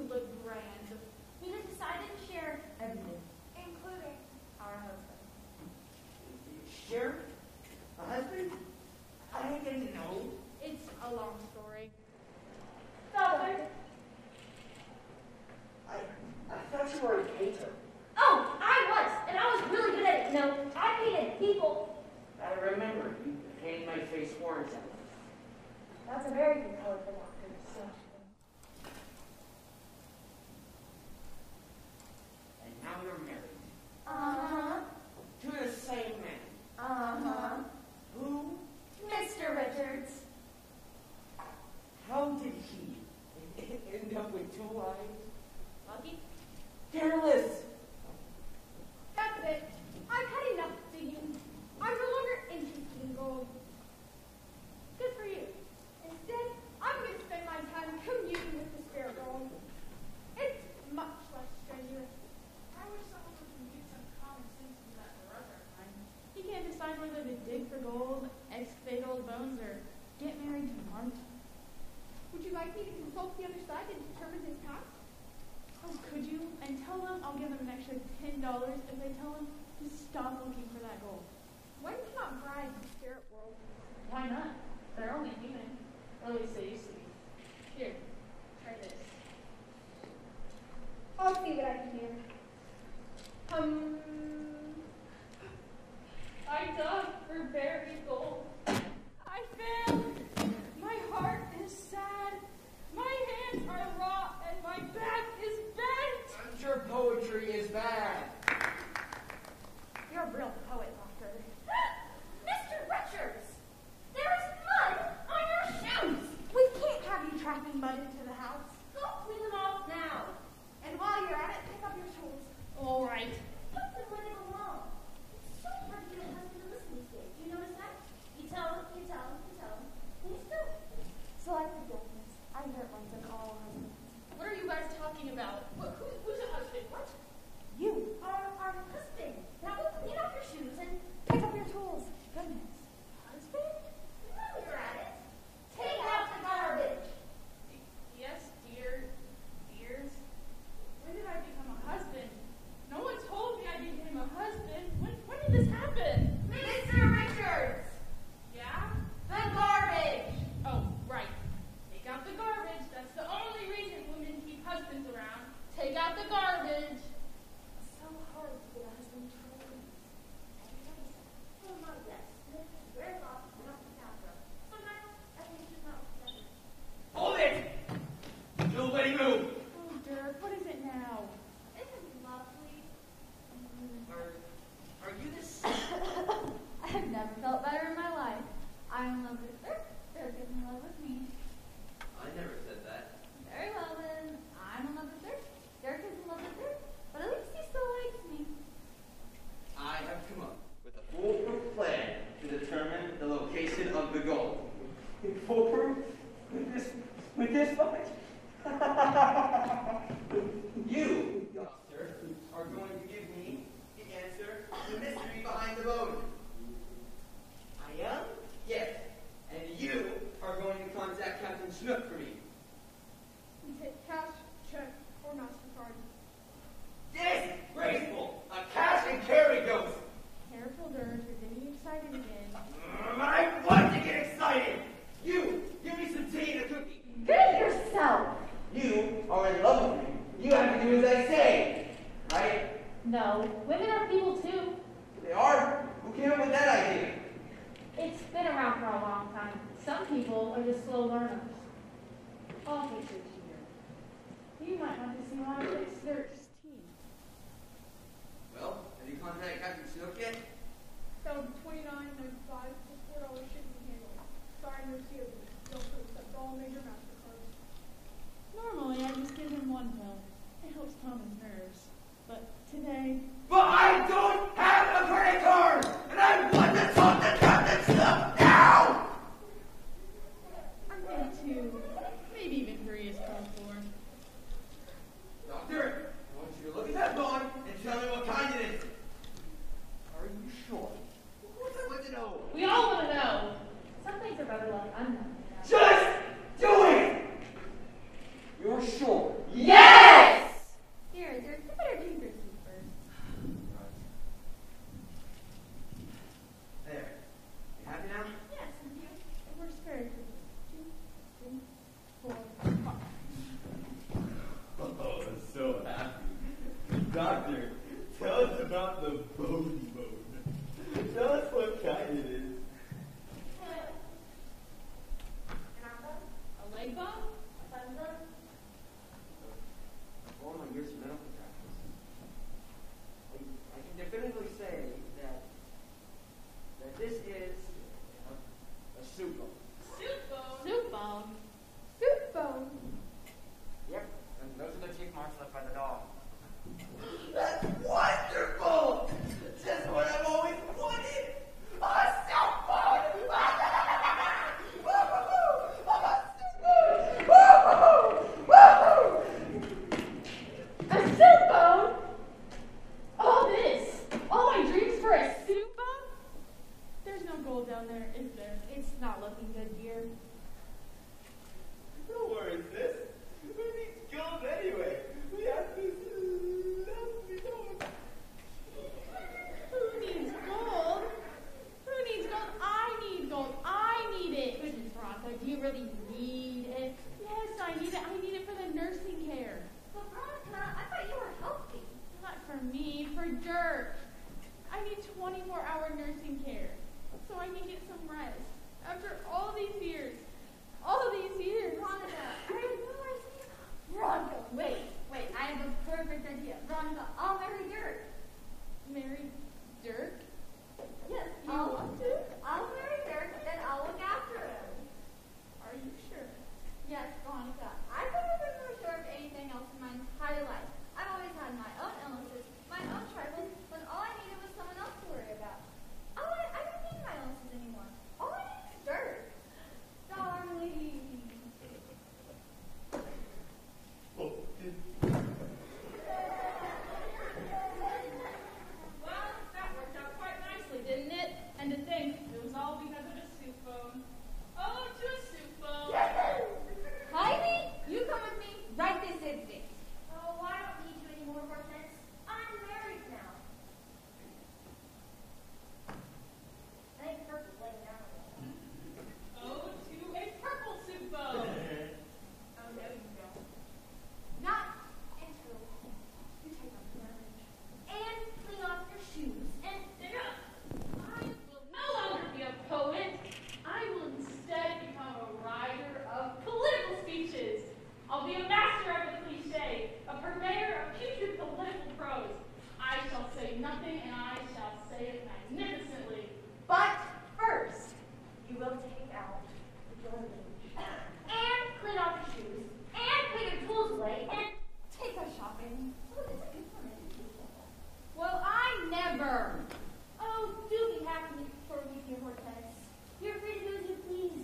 Speaker 9: you were a painter.
Speaker 2: Oh, I was, and I was really good at it. No, I painted people.
Speaker 9: I remember you painted my face orange.
Speaker 2: That's a very good color for doctors. So.
Speaker 9: And now you're married.
Speaker 2: Uh-huh.
Speaker 9: To the same man.
Speaker 2: Uh-huh.
Speaker 9: Who?
Speaker 2: Mister Richards.
Speaker 9: How did he end up with two wives?
Speaker 2: Lucky?
Speaker 9: Careless!
Speaker 5: That's it. I've had enough digging. I'm no longer interested in gold. Good for you. Instead, I'm going to spend my time commuting with the spirit world. It's much less strenuous.
Speaker 4: I wish someone would use some common sense in that brother of mine. He can't decide whether to dig for gold, excavate old bones, or get married to Marta.
Speaker 5: Would you like me to consult the other side and determine his path?
Speaker 4: Oh, could you? And tell them I'll give them an extra ten dollars if they tell him to stop looking for that gold.
Speaker 5: One cannot bribe the spirit world.
Speaker 4: Why not? They're only human. Or at least they used to be. Here, try this.
Speaker 5: I'll see what I can do. Um,
Speaker 4: I dug for buried gold. I failed. My heart is sad. My hands are raw and my back is bent.
Speaker 9: I'm sure poetry is bad.
Speaker 5: you're a real poet, Doctor. Mister Richards! There is mud on your shoes! We can't have you tracking mud into the house. Go clean them off now. And while you're at it, pick up your tools.
Speaker 4: All right.
Speaker 2: Put them where they belong. It's so hard to get a husband to listen these days. Do you notice that? You tell him, you tell him, you tell him, and he's still.
Speaker 5: Selective judgments. I hurt once and all husbands.
Speaker 4: What are you guys talking about? What, who, who's a husband? What?
Speaker 5: You
Speaker 2: Our, our husband. Now go clean off your shoes and
Speaker 5: pick up your tools. Goodness.
Speaker 2: husband, while you're at it, take out the garbage.
Speaker 4: Yes, dear. Dears. When did I become a husband? No one told me I became a husband. When, when did this happen?
Speaker 2: Mister Richards,
Speaker 4: Yeah?
Speaker 2: the garbage.
Speaker 4: Oh, right. Take out the garbage. That's the only reason women keep husbands around. Take out the garbage.
Speaker 2: It's so hard to get a husband to listen. Everybody's oh my yes, Smith wears off and off the counter. Sometimes I think she's not together.
Speaker 8: Hold it! Nobody move!
Speaker 4: Oh, Dirk, what is it now?
Speaker 2: Isn't it lovely?
Speaker 9: Are, are you this?
Speaker 6: I have never felt better in my life. I'm in love with Dirk. Dirk is in love with me.
Speaker 7: I never said that.
Speaker 6: Very well then. I'm in love with Dirk. Dirk is in love with Dirk. But at least he still likes me.
Speaker 7: I have come up with a foolproof plan to determine the location of the gold.
Speaker 8: Foolproof? With this, with this much?
Speaker 7: You, doctor, are going to give me the answer to the mystery behind the bone.
Speaker 8: I am?
Speaker 7: Yes, and you are going to contact Captain Snook for me.
Speaker 5: You take cash, check, or MasterCard.
Speaker 8: Disgraceful! A cash and carry ghost!
Speaker 4: Careful, Dirk. You're getting excited again.
Speaker 8: Mm, I want to get excited! You, give me some tea and a cookie.
Speaker 6: Good yourself.
Speaker 7: You are in love with me. You have to do as I say, right?
Speaker 2: No, women are people too.
Speaker 7: They are. Who came up with that idea?
Speaker 2: It's been around for a long time. Some people are just slow learners. I'll take your here. You might want to see my research team.
Speaker 7: Well, have you contacted Captain Snook yet?
Speaker 5: So twenty-nine ninety-five plus four dollars shipping and handling. Signed receivable. You also accept all major MasterCards.
Speaker 4: Normally, I just give him one pill. It helps calm his nerves. But today,
Speaker 8: But I don't have a credit card! And I want to talk to Captain Snook now!
Speaker 4: I'm going to, maybe even three is called for.
Speaker 7: Doctor, I want you to look at that bone and tell me what kind it is.
Speaker 9: Are you sure?
Speaker 7: Of course I want to know.
Speaker 2: We all want to know. Some things are better left unknown.
Speaker 8: Just do it!
Speaker 9: You're sure?
Speaker 8: Yes!
Speaker 6: Here, Dirk, you better drink your tea first.
Speaker 8: Doctor, tell us about the bone bone. Tell us what kind it is.
Speaker 4: A leg bone? A thumb bone?
Speaker 9: All my years of medical practice, I, I can definitively say that that this is a, a soup bone.
Speaker 4: Soup bone? Soup bone?
Speaker 5: Soup bone.
Speaker 9: Yep, and those are the teeth marks left by the dog.
Speaker 8: That's wonderful! Just what I've always wanted! A soup bone!
Speaker 4: A soup bone? All this? All my dreams for a soup bone? There's no gold down there, is there? It's not looking good, dear.
Speaker 8: Don't worry, sis. Who needs gold anyway? We have this lovely dog.
Speaker 4: Who needs gold? Who needs gold? I need gold. I need it. Goodness, Veronica, do you really need it? Yes, I need it. I need it for the nursing care.
Speaker 5: But Veronica, I thought you were healthy.
Speaker 4: Not for me, for Dirk. I need twenty-four hour nursing care, so I can get some rest. After all these years, all these years.
Speaker 5: Veronica, I didn't realize you. Veronica, wait, wait, I have a perfect idea. Veronica, I'll marry Dirk.
Speaker 4: Marry Dirk?
Speaker 5: Yes,
Speaker 4: You
Speaker 5: I'll,
Speaker 4: want to?
Speaker 5: I'll marry Dirk and I'll look after him.
Speaker 4: Are you sure?
Speaker 5: Yes, Veronica, I've never been more sure of anything else in my entire life. I've always had my own illnesses, my own troubles, when all I needed was someone else to worry about. Oh, I, I don't need my illnesses anymore. All I need is Dirk. Darling.
Speaker 8: Oh, did,
Speaker 4: Well, that worked out quite nicely, didn't it? And to think, it was all because of a soup bone. Oh, to a soup bone.
Speaker 5: Heidi, you come with me right this instant.
Speaker 2: Oh, I don't need you anymore, Hortense. I'm married now. I think Kirk is laying down a little.
Speaker 4: Oh, to a purple soup bone. Oh, no, you don't.
Speaker 2: Not until you take off your marriage and clean off your shoes and
Speaker 4: Enough! I will no longer be a poet. I will instead become a writer of political speeches. I'll be a master of the cliche, a purveyor of putrid political prose. I shall say nothing, and I shall say it magnificently.
Speaker 2: But first, you will take out your luggage and clean off your shoes and put your tools away and take us shopping. Oh, that's a good one.
Speaker 5: Well, I never.
Speaker 2: Oh, do be happy for me, dear Hortense. You're free to do as you please.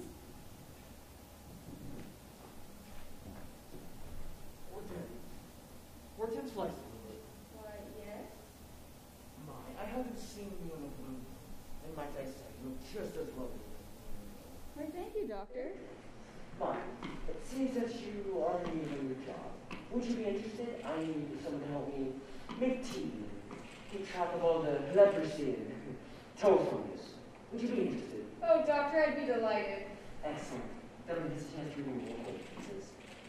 Speaker 9: Hortense. Hortense Lyson.
Speaker 4: Why, yes?
Speaker 9: My, I haven't seen you in a blue. And might I say, you look just as lovely.
Speaker 6: Why, thank you, Doctor.
Speaker 9: Fine. It seems that you are new to your job. Would you be interested? I need someone to help me make tea, keep track of all the leprosy and toe fungus. Would you be interested?
Speaker 6: Oh, Doctor, I'd be delighted.
Speaker 9: Excellent. Then we just have to remove all the pieces.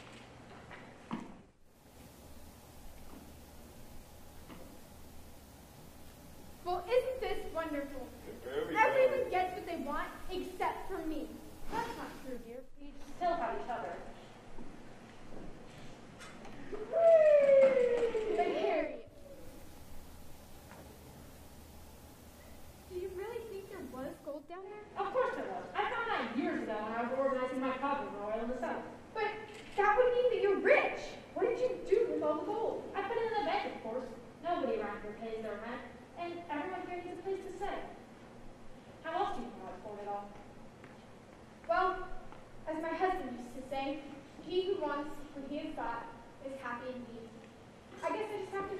Speaker 5: Well, isn't this wonderful? Everyone gets what they want except for me.
Speaker 2: That's not true, dear. We still have each other.
Speaker 5: But Harry, do you really think there was gold down there?
Speaker 2: Of course there was. I found out years ago when I was organizing my copper royal in the south.
Speaker 5: But that would mean that you're rich. What did you do with all the gold?
Speaker 2: I put it in the bank, of course. Nobody around here pays their rent, and everyone here needs a place to stay. How else do you think I afford it all?
Speaker 5: Well, as my husband used to say, he who wants what he has got is happy indeed. I guess I just have to